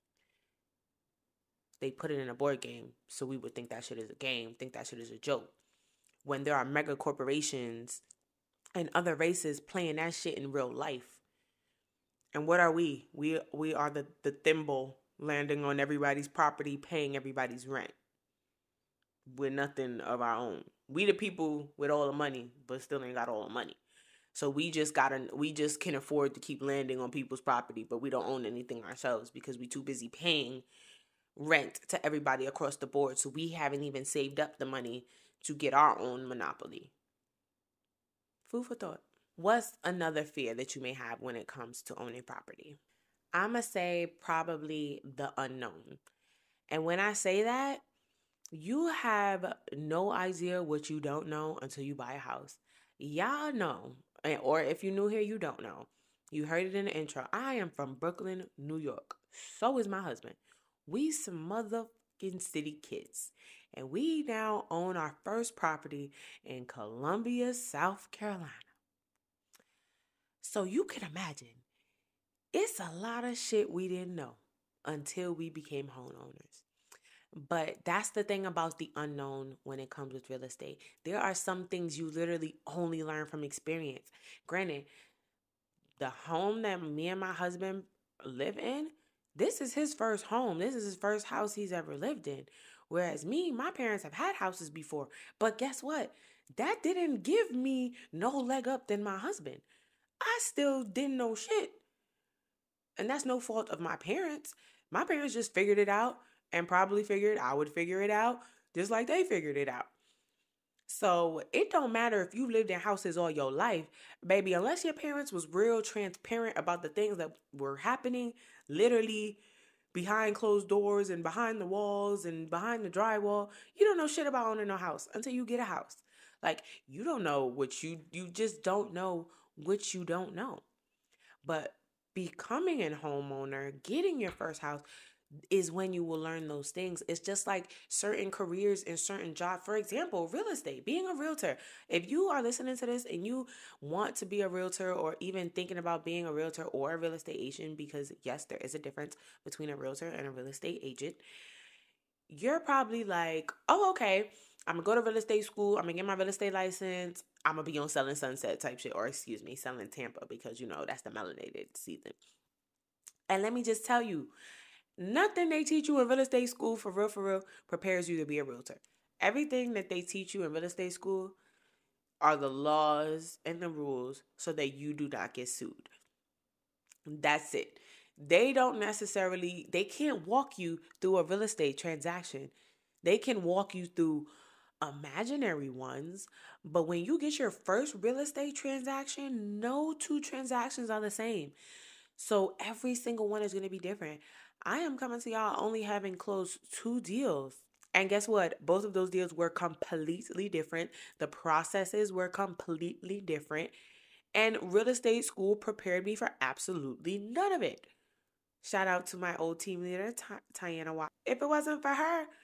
They put it in a board game, so we would think that shit is a game, think that shit is a joke. When there are mega corporations and other races playing that shit in real life. And what are we? We we are the, the thimble landing on everybody's property, paying everybody's rent with nothing of our own. We the people with all the money, but still ain't got all the money. So we just gotta, we just can afford to keep landing on people's property, but we don't own anything ourselves because we too busy paying rent to everybody across the board. So we haven't even saved up the money to get our own monopoly. Food for thought. What's another fear that you may have when it comes to owning property? I'ma say probably the unknown. And when I say that, you have no idea what you don't know until you buy a house. Y'all know, or if you're new here, you don't know. You heard it in the intro. I am from Brooklyn, New York. So is my husband. We some motherfucking city kids. And we now own our first property in Columbia, South Carolina. So you can imagine, it's a lot of shit we didn't know until we became homeowners. But that's the thing about the unknown when it comes with real estate. There are some things you literally only learn from experience. Granted, the home that me and my husband live in, this is his first home. This is his first house he's ever lived in. Whereas me, my parents have had houses before. But guess what? That didn't give me no leg up than my husband. I still didn't know shit. And that's no fault of my parents. My parents just figured it out and probably figured I would figure it out just like they figured it out. So it don't matter if you lived in houses all your life, baby, unless your parents was real transparent about the things that were happening literally behind closed doors and behind the walls and behind the drywall, you don't know shit about owning a house until you get a house. Like, you don't know what you, you just don't know what you don't know. But becoming a homeowner, getting your first house, is when you will learn those things. It's just like certain careers and certain jobs. For example, real estate, being a realtor. If you are listening to this and you want to be a realtor or even thinking about being a realtor or a real estate agent, because yes, there is a difference between a realtor and a real estate agent, you're probably like, oh, okay, I'm gonna go to real estate school. I'm gonna get my real estate license. I'm gonna be on Selling Sunset type shit, or excuse me, Selling Tampa, because you know that's the melanated season. And let me just tell you, nothing they teach you in real estate school, for real, for real, prepares you to be a realtor. Everything that they teach you in real estate school are the laws and the rules so that you do not get sued. That's it. They don't necessarily, they can't walk you through a real estate transaction. They can walk you through imaginary ones, but when you get your first real estate transaction, no two transactions are the same. So every single one is going to be different. I am coming to y'all only having closed two deals. And guess what? Both of those deals were completely different. The processes were completely different. And real estate school prepared me for absolutely none of it. Shout out to my old team leader, Tyanne. If it wasn't for her,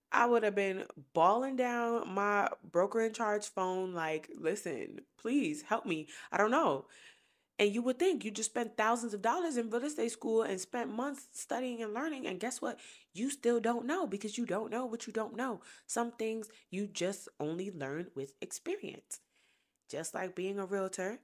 I would have been bawling down my broker in charge phone like, listen, please help me. I don't know. And you would think you just spent thousands of dollars in real estate school and spent months studying and learning. And guess what? You still don't know because you don't know what you don't know. Some things you just only learn with experience. Just like being a realtor,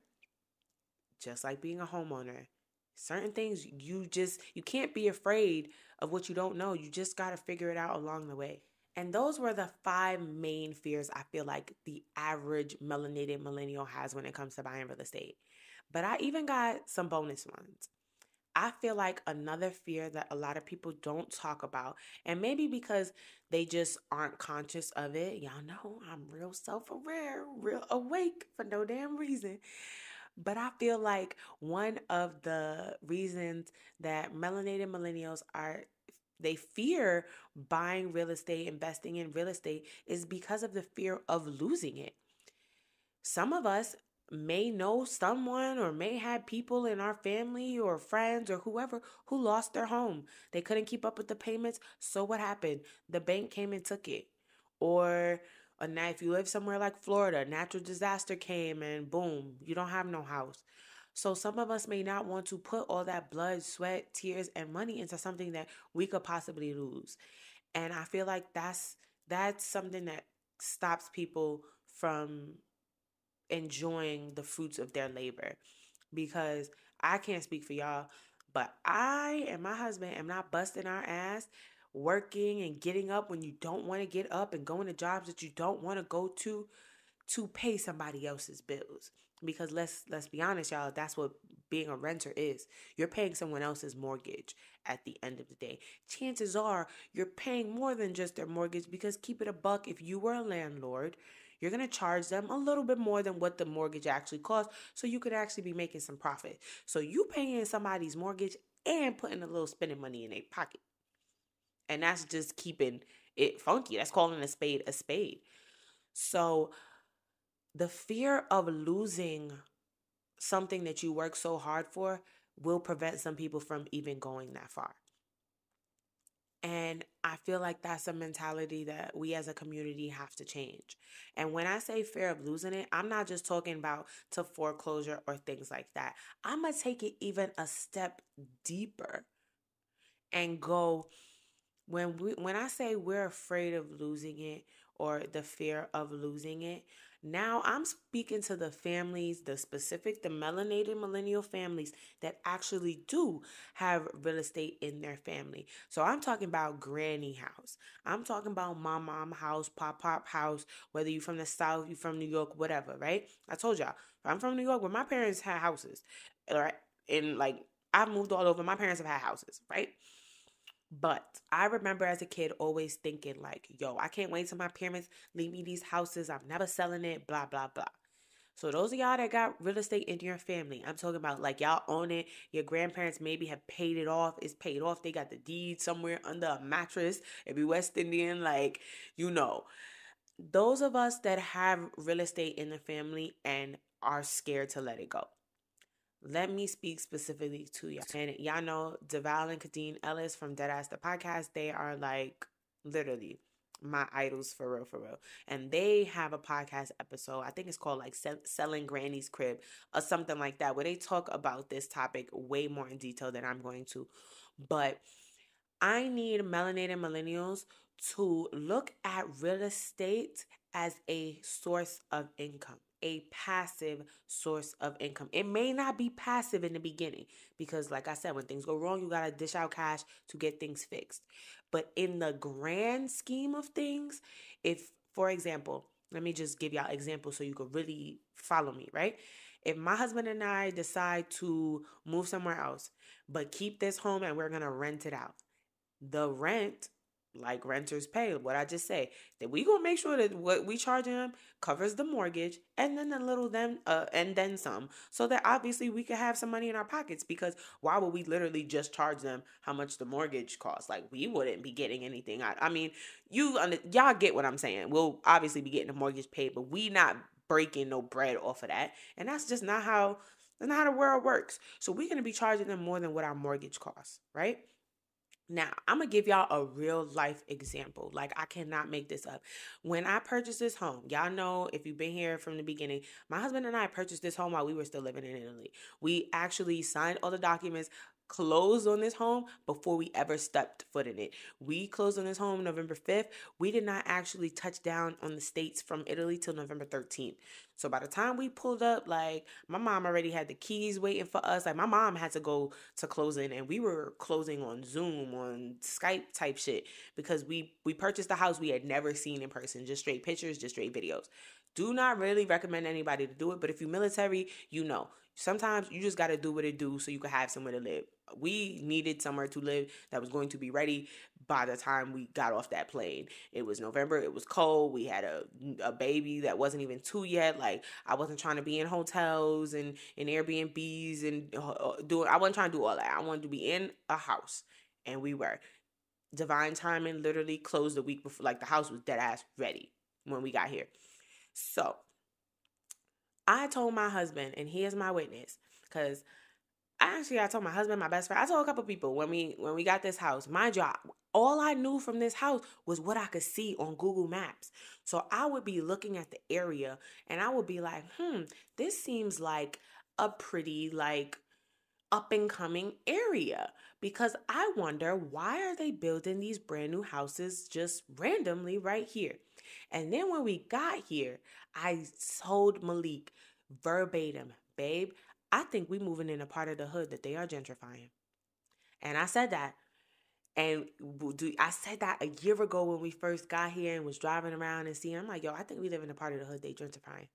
just like being a homeowner. Certain things you just, you can't be afraid of what you don't know. You just got to figure it out along the way. And those were the five main fears I feel like the average melanated millennial has when it comes to buying real estate. But I even got some bonus ones. I feel like another fear that a lot of people don't talk about, and maybe because they just aren't conscious of it. Y'all know I'm real self-aware, real awake for no damn reason. But I feel like one of the reasons that melanated millennials are they fear buying real estate, investing in real estate is because of the fear of losing it. Some of us may know someone or may have people in our family or friends or whoever who lost their home. They couldn't keep up with the payments. So what happened? The bank came and took it. Or a night, if you live somewhere like Florida, natural disaster came and boom, you don't have no house. So some of us may not want to put all that blood, sweat, tears, and money into something that we could possibly lose. And I feel like that's that's something that stops people from enjoying the fruits of their labor. Because I can't speak for y'all, but I and my husband am not busting our ass working and getting up when you don't want to get up and going to jobs that you don't want to go to to pay somebody else's bills. Because let's let's be honest, y'all, that's what being a renter is. You're paying someone else's mortgage at the end of the day. Chances are you're paying more than just their mortgage, because keep it a buck, if you were a landlord, you're going to charge them a little bit more than what the mortgage actually costs, so you could actually be making some profit. So you paying somebody's mortgage and putting a little spending money in their pocket. And that's just keeping it funky. That's calling a spade a spade. So the fear of losing something that you work so hard for will prevent some people from even going that far. And I feel like that's a mentality that we as a community have to change. And when I say fear of losing it, I'm not just talking about to foreclosure or things like that. I'm going to take it even a step deeper and go, when we when I say we're afraid of losing it or the fear of losing it, now I'm speaking to the families, the specific, the melanated millennial families that actually do have real estate in their family. So I'm talking about granny house. I'm talking about mom, mom house, pop, pop house, whether you're from the South, you're from New York, whatever, right? I told y'all, I'm from New York where my parents had houses, right? And like, I've moved all over. My parents have had houses, right? But I remember as a kid always thinking like, yo, I can't wait till my parents leave me these houses. I'm never selling it, blah, blah, blah. So those of y'all that got real estate in your family, I'm talking about like y'all own it. Your grandparents maybe have paid it off. It's paid off. They got the deed somewhere under a mattress. It be West Indian, like, you know. Those of us that have real estate in the family and are scared to let it go. Let me speak specifically to y'all. And y'all know Deval and Kadeen Ellis from Deadass the Podcast. They are like literally my idols for real, for real. And they have a podcast episode. I think it's called like Selling Granny's Crib or something like that, where they talk about this topic way more in detail than I'm going to. But I need melanated millennials to look at real estate as a source of income, a passive source of income. It may not be passive in the beginning because, like I said, when things go wrong, you got to dish out cash to get things fixed. But in the grand scheme of things, if, for example, let me just give y'all examples so you can really follow me, right? If my husband and I decide to move somewhere else, but keep this home and we're going to rent it out, the rent, like renters pay, what I just say, that we gonna make sure that what we charge them covers the mortgage and then a little then uh and then some, so that obviously we can have some money in our pockets. Because why would we literally just charge them how much the mortgage costs? Like, we wouldn't be getting anything. I, I mean, you y'all get what I'm saying. We'll obviously be getting the mortgage paid, but we not breaking no bread off of that, and that's just not how that's not how the world works. So we're gonna be charging them more than what our mortgage costs, right? Now, I'm going to give y'all a real life example. Like, I cannot make this up. When I purchased this home, y'all know, if you've been here from the beginning, my husband and I purchased this home while we were still living in Italy. We actually signed all the documents, closed on this home before we ever stepped foot in it. We closed on this home November fifth. We did not actually touch down on the States from Italy till November thirteenth. So by the time we pulled up, like, my mom already had the keys waiting for us. Like, my mom had to go to closing, and we were closing on Zoom, on Skype type shit, because we we purchased the house we had never seen in person. Just straight pictures, just straight videos. Do not really recommend anybody to do it, but if you're military, you know. Sometimes you just got to do what it do so you can have somewhere to live. We needed somewhere to live that was going to be ready by the time we got off that plane. It was November. It was cold. We had a, a baby that wasn't even two yet. Like, I wasn't trying to be in hotels and, and Airbnbs and uh, do. I wasn't trying to do all that. I wanted to be in a house, and we were. Divine timing, literally closed the week before. Like, the house was dead ass ready when we got here. So I told my husband, and he is my witness, because actually I told my husband, my best friend, I told a couple people when we when we got this house. Mind you, all I knew from this house was what I could see on Google Maps. So I would be looking at the area, and I would be like, hmm, this seems like a pretty, like, up and coming area, because I wonder, why are they building these brand new houses just randomly right here? And then when we got here, I told Malik verbatim, babe, I think we moving in a part of the hood that they are gentrifying. And I said that. And I said that a year ago when we first got here and was driving around and seeing. I'm like, yo, I think we live in a part of the hood they gentrifying.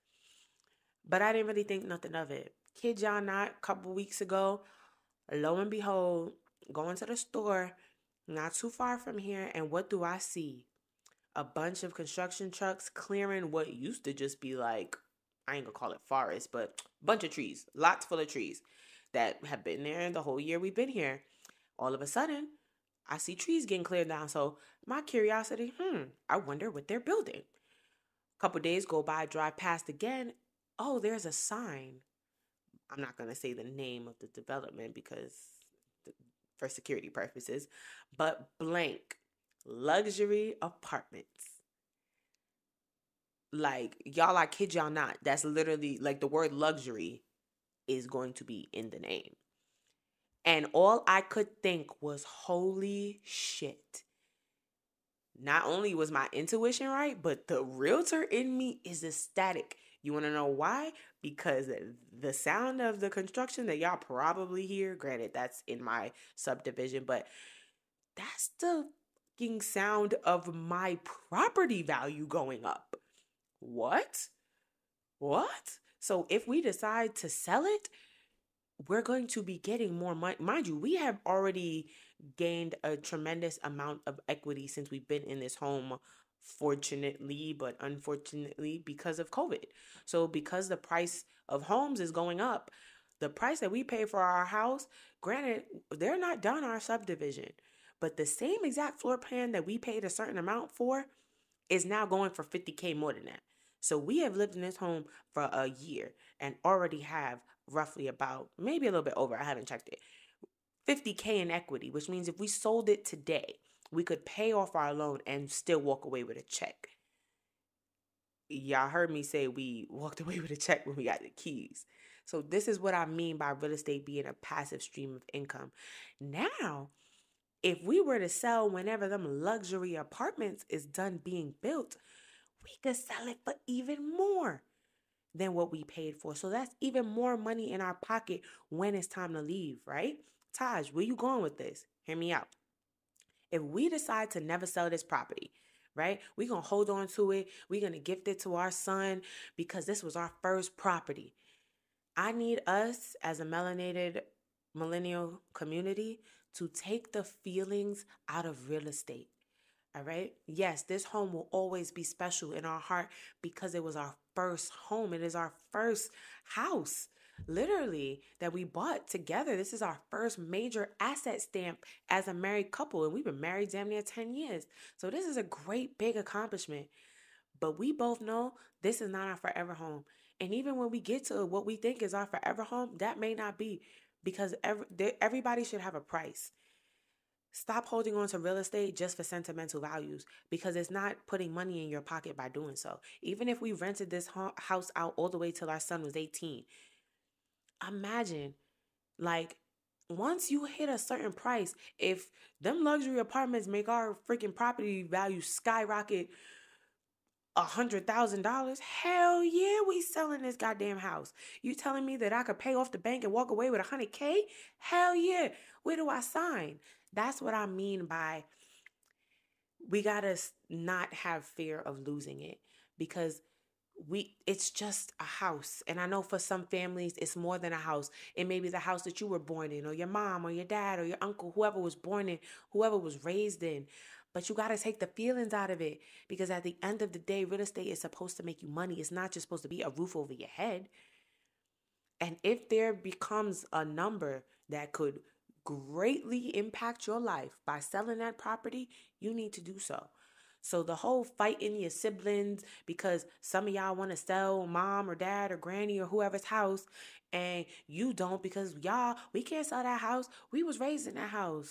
But I didn't really think nothing of it. Kid y'all not, a couple weeks ago, lo and behold, going to the store not too far from here, and what do I see? A bunch of construction trucks clearing what used to just be like, I ain't gonna call it forest, but a bunch of trees, lots full of trees that have been there the whole year we've been here. All of a sudden, I see trees getting cleared down. So my curiosity, hmm, I wonder what they're building. A couple days go by, drive past again. Oh, there's a sign. I'm not going to say the name of the development because for security purposes, but blank luxury apartments. Like, y'all, I kid y'all not. That's literally, like, the word luxury is going to be in the name. And all I could think was, holy shit. Not only was my intuition right, but the realtor in me is ecstatic. You want to know why? Because the sound of the construction that y'all probably hear, granted, that's in my subdivision, but that's the fucking sound of my property value going up. What? What? So if we decide to sell it, we're going to be getting more money. Mind you, we have already gained a tremendous amount of equity since we've been in this home, fortunately, but unfortunately, because of COVID. So because the price of homes is going up, the price that we pay for our house, granted, they're not done our subdivision, but the same exact floor plan that we paid a certain amount for is now going for fifty K more than that. So we have lived in this home for a year and already have roughly about, maybe a little bit over, I haven't checked it, fifty K in equity, which means if we sold it today, we could pay off our loan and still walk away with a check. Y'all heard me say we walked away with a check when we got the keys. So this is what I mean by real estate being a passive stream of income. Now, if we were to sell whenever them luxury apartments is done being built, we could sell it for even more than what we paid for. So that's even more money in our pocket when it's time to leave, right? Taj, where you going with this? Hear me out. If we decide to never sell this property, right? We're going to hold on to it. We're going to gift it to our son because this was our first property. I need us as a melanated millennial community to take the feelings out of real estate. All right. Yes, this home will always be special in our heart because it was our first home. It is our first house, literally, that we bought together. This is our first major asset stamp as a married couple. And we've been married damn near ten years. So this is a great big accomplishment. But we both know this is not our forever home. And even when we get to what we think is our forever home, that may not be, because every, everybody should have a price. Stop holding on to real estate just for sentimental values, because it's not putting money in your pocket by doing so. Even if we rented this house out all the way till our son was eighteen, imagine, like, once you hit a certain price, if them luxury apartments make our freaking property value skyrocket a hundred thousand dollars, hell yeah, we selling this goddamn house. You telling me that I could pay off the bank and walk away with a hundred K? Hell yeah. Where do I sign? That's what I mean by we gotta not have fear of losing it, because we it's just a house. And I know for some families it's more than a house. It may be the house that you were born in, or your mom or your dad or your uncle, whoever was born in, whoever was raised in. But you got to take the feelings out of it, because at the end of the day, real estate is supposed to make you money. It's not just supposed to be a roof over your head. And if there becomes a number that could greatly impact your life by selling that property, you need to do so. So the whole fighting your siblings because some of y'all want to sell mom or dad or granny or whoever's house, and you don't because y'all, we can't sell that house. We was raised in that house.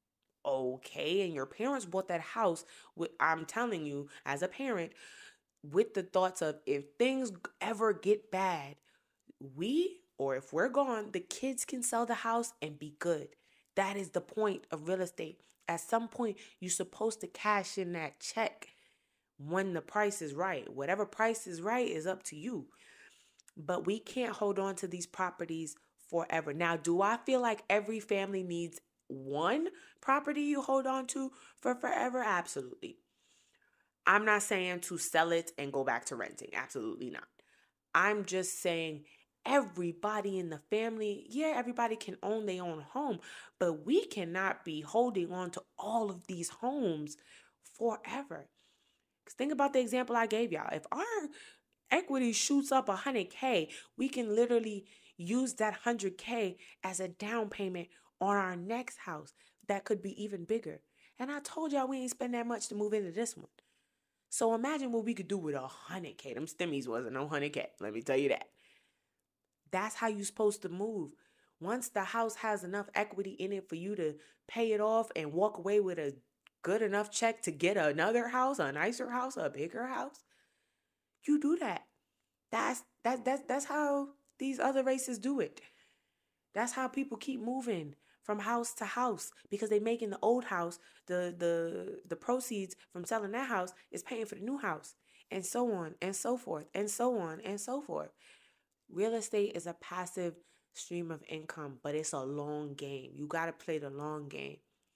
Okay, and your parents bought that house with, I'm telling you, as a parent, with the thoughts of, if things ever get bad, we, or if we're gone, the kids can sell the house and be good. That is the point of real estate. At some point, you're supposed to cash in that check when the price is right. Whatever price is right is up to you. But we can't hold on to these properties forever. Now, do I feel like every family needs one property you hold on to for forever? Absolutely. I'm not saying to sell it and go back to renting. Absolutely not. I'm just saying everybody in the family, yeah, everybody can own their own home, but we cannot be holding on to all of these homes forever. Because think about the example I gave y'all. If our equity shoots up one hundred K, we can literally use that one hundred K as a down payment on our next house that could be even bigger. And I told y'all we ain't spend that much to move into this one. So imagine what we could do with a one hundred K. Them stimmies wasn't no one hundred K. Let me tell you that. That's how you're supposed to move. Once the house has enough equity in it for you to pay it off and walk away with a good enough check to get another house, a nicer house, a bigger house, you do that. That's that that's that's how these other races do it. That's how people keep moving from house to house, because they making the old house, the the the proceeds from selling that house is paying for the new house, and so on and so forth and so on and so forth. Real estate is a passive stream of income, but it's a long game. You got to play the long game.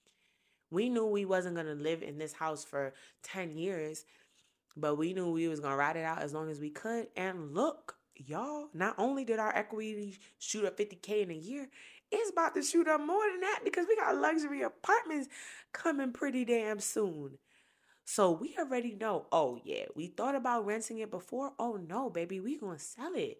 We knew we wasn't going to live in this house for ten years, but we knew we was going to ride it out as long as we could. And look, y'all, not only did our equity shoot up fifty K in a year, it's about to shoot up more than that, because we got luxury apartments coming pretty damn soon. So we already know, oh yeah, we thought about renting it before. Oh no, baby, we going to sell it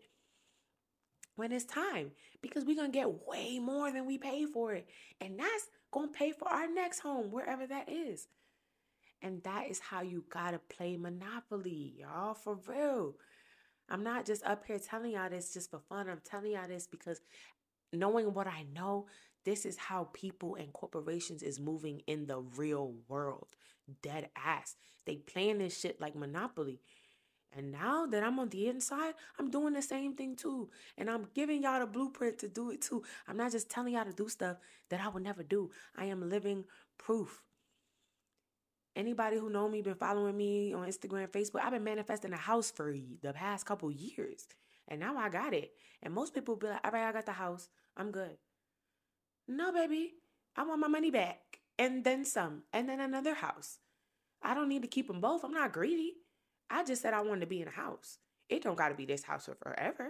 when it's time, because we're going to get way more than we pay for it. And that's going to pay for our next home, wherever that is. And that is how you got to play Monopoly, y'all, for real. I'm not just up here telling y'all this just for fun. I'm telling y'all this because knowing what I know, this is how people and corporations is moving in the real world. Dead ass. They playing this shit like Monopoly. And now that I'm on the inside, I'm doing the same thing too. And I'm giving y'all the blueprint to do it too. I'm not just telling y'all to do stuff that I would never do. I am living proof. Anybody who know me, been following me on Instagram, Facebook, I've been manifesting a house for the past couple years. And now I got it. And most people be like, all right, I got the house. I'm good. No, baby. I want my money back. And then some. And then another house. I don't need to keep them both. I'm not greedy. I just said I wanted to be in a house. It don't got to be this house for forever.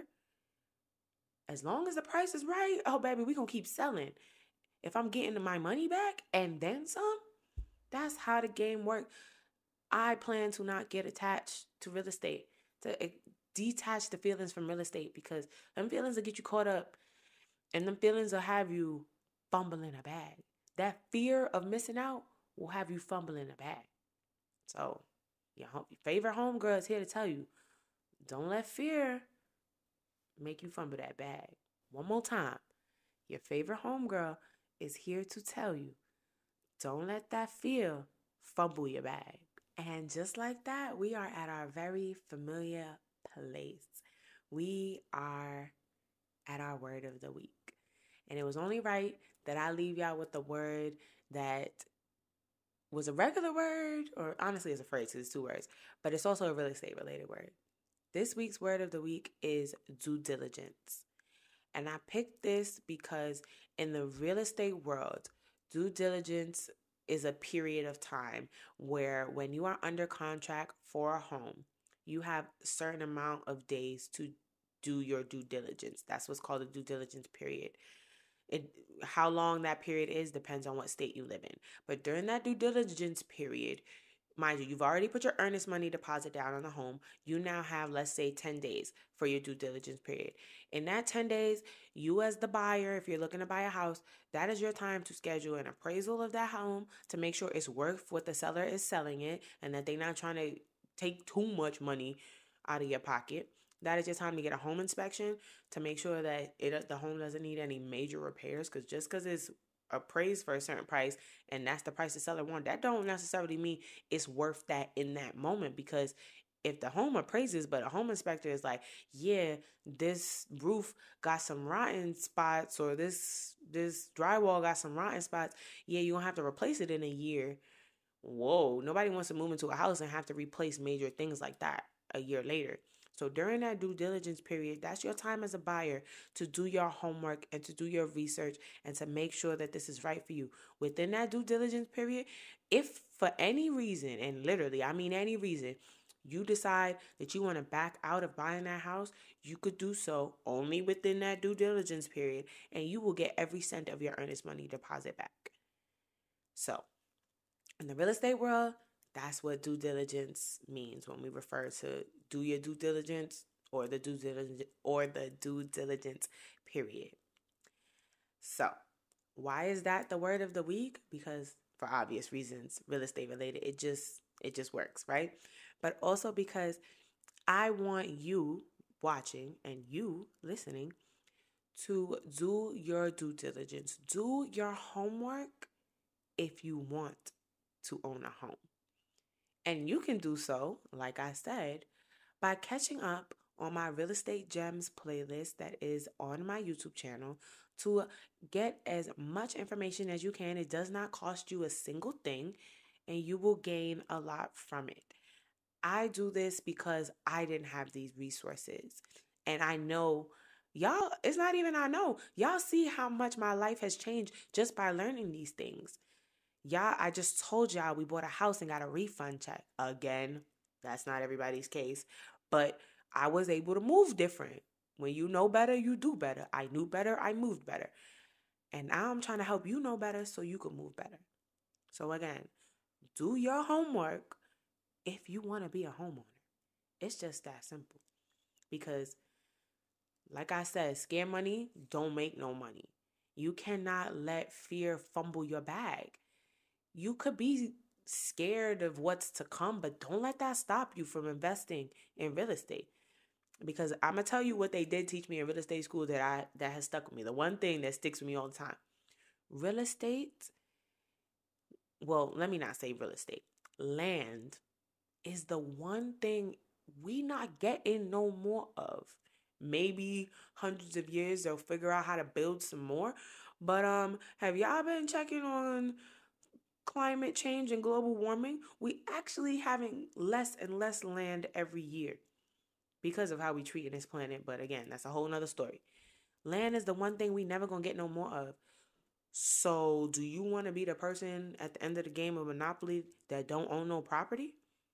As long as the price is right, oh, baby, we going to keep selling. If I'm getting my money back and then some, that's how the game works. I plan to not get attached to real estate, to uh, detach the feelings from real estate, because them feelings will get you caught up, and them feelings will have you fumbling a bag. That fear of missing out will have you fumbling a bag. So, your favorite homegirl is here to tell you, don't let fear make you fumble that bag. One more time. Your favorite homegirl is here to tell you, Don't let that fear fumble your bag. And just like that, we are at our very familiar place. We are at our word of the week. And it was only right that I leave y'all with the word that was a regular word, or honestly it's a phrase, it's two words, but it's also a real estate related word. This week's word of the week is due diligence. And I picked this because in the real estate world, due diligence is a period of time where when you are under contract for a home, you have a certain amount of days to do your due diligence. That's what's called a due diligence period. It, how long that period is depends on what state you live in. But during that due diligence period, mind you, you've already put your earnest money deposit down on the home. You now have, let's say, ten days for your due diligence period. In that ten days, you as the buyer, if you're looking to buy a house, that is your time to schedule an appraisal of that home to make sure it's worth what the seller is selling it and that they're not trying to take too much money out of your pocket. That is your time to get a home inspection to make sure that it the home doesn't need any major repairs. Because just because it's appraised for a certain price and that's the price the seller wants, that don't necessarily mean it's worth that in that moment. Because if the home appraises, but a home inspector is like, yeah, this roof got some rotten spots, or this this drywall got some rotten spots, yeah, you don't have to replace it in a year. Whoa, nobody wants to move into a house and have to replace major things like that a year later. So during that due diligence period, that's your time as a buyer to do your homework and to do your research and to make sure that this is right for you. Within that due diligence period, if for any reason, and literally, I mean any reason, you decide that you want to back out of buying that house, you could do so only within that due diligence period, and you will get every cent of your earnest money deposit back. So, in the real estate world, that's what due diligence means when we refer to do your due diligence or the due diligence or the due diligence period. So, why is that the word of the week? Because for obvious reasons, real estate related, it just it just works, right? But also because I want you watching and you listening to do your due diligence, do your homework if you want to own a home. And you can do so, like I said, by catching up on my Real Estate Gems playlist that is on my YouTube channel to get as much information as you can. It does not cost you a single thing, and you will gain a lot from it. I do this because I didn't have these resources. And I know y'all, it's not even I know, y'all see how much my life has changed just by learning these things. Y'all, I just told y'all we bought a house and got a refund check. Again, that's not everybody's case. But I was able to move different. When you know better, you do better. I knew better, I moved better. And now I'm trying to help you know better so you can move better. So again, do your homework if you want to be a homeowner. It's just that simple. Because, like I said, scare money don't make no money. You cannot let fear fumble your bag. You could be scared of what's to come, but don't let that stop you from investing in real estate. Because I'm going to tell you what they did teach me in real estate school that I that has stuck with me. The one thing that sticks with me all the time. Real estate, well, let me not say real estate. Land is the one thing we not getting no more of. Maybe hundreds of years they'll figure out how to build some more. But um, have y'all been checking on climate change and global warming? We actually having less and less land every year because of how we treat this planet. But again, that's a whole nother story. Land is the one thing we never gonna get no more of. So do you want to be the person at the end of the game of Monopoly that don't own no property?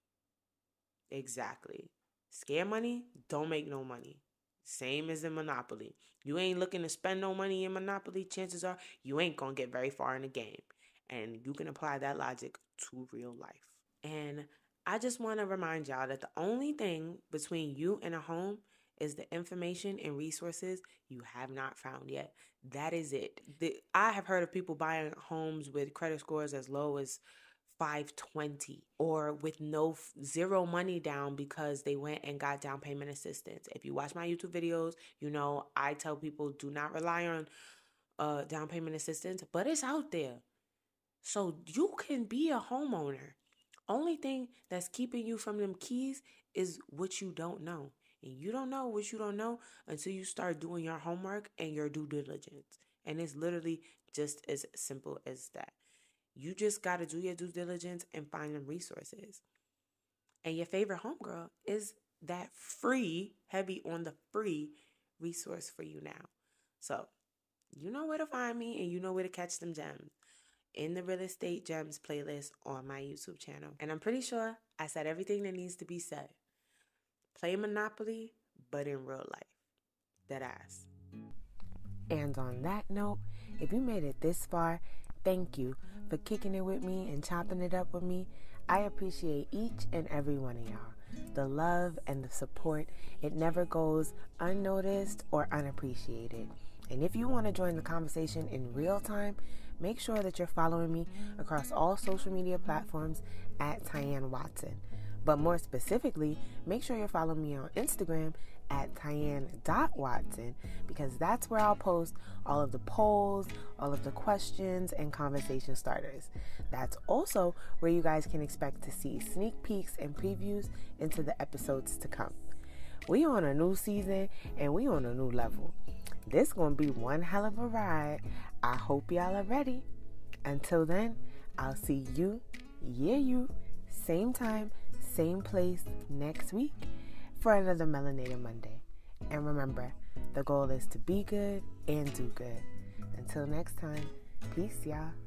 Exactly. Scare money don't make no money. Same as in Monopoly. You ain't looking to spend no money in Monopoly, chances are you ain't gonna get very far in the game. And you can apply that logic to real life. And I just want to remind y'all that the only thing between you and a home is the information and resources you have not found yet. That is it. The, I have heard of people buying homes with credit scores as low as five twenty or with no zero money down because they went and got down payment assistance. If you watch my YouTube videos, you know I tell people do not rely on uh, down payment assistance, but it's out there. So you can be a homeowner. Only thing that's keeping you from them keys is what you don't know. And you don't know what you don't know until you start doing your homework and your due diligence. And it's literally just as simple as that. You just got to do your due diligence and find them resources. And your favorite homegirl is that free, heavy on the free resource for you now. So you know where to find me and you know where to catch them gems in the Real Estate Gems playlist on my YouTube channel. And I'm pretty sure I said everything that needs to be said. Play Monopoly, but in real life. Deadass. And on that note, if you made it this far, thank you for kicking it with me and chopping it up with me. I appreciate each and every one of y'all. The love and the support, it never goes unnoticed or unappreciated. And if you want to join the conversation in real time, make sure that you're following me across all social media platforms at Tyanne Watson. But more specifically, make sure you're following me on Instagram at Tyanne dot Watson, because that's where I'll post all of the polls, all of the questions, and conversation starters. That's also where you guys can expect to see sneak peeks and previews into the episodes to come. We on a new season and we on a new level. This gonna be one hell of a ride. I hope y'all are ready. Until then, I'll see you, yeah you, same time, same place next week for another Melanated Monday. And remember, the goal is to be good and do good. Until next time, peace, y'all.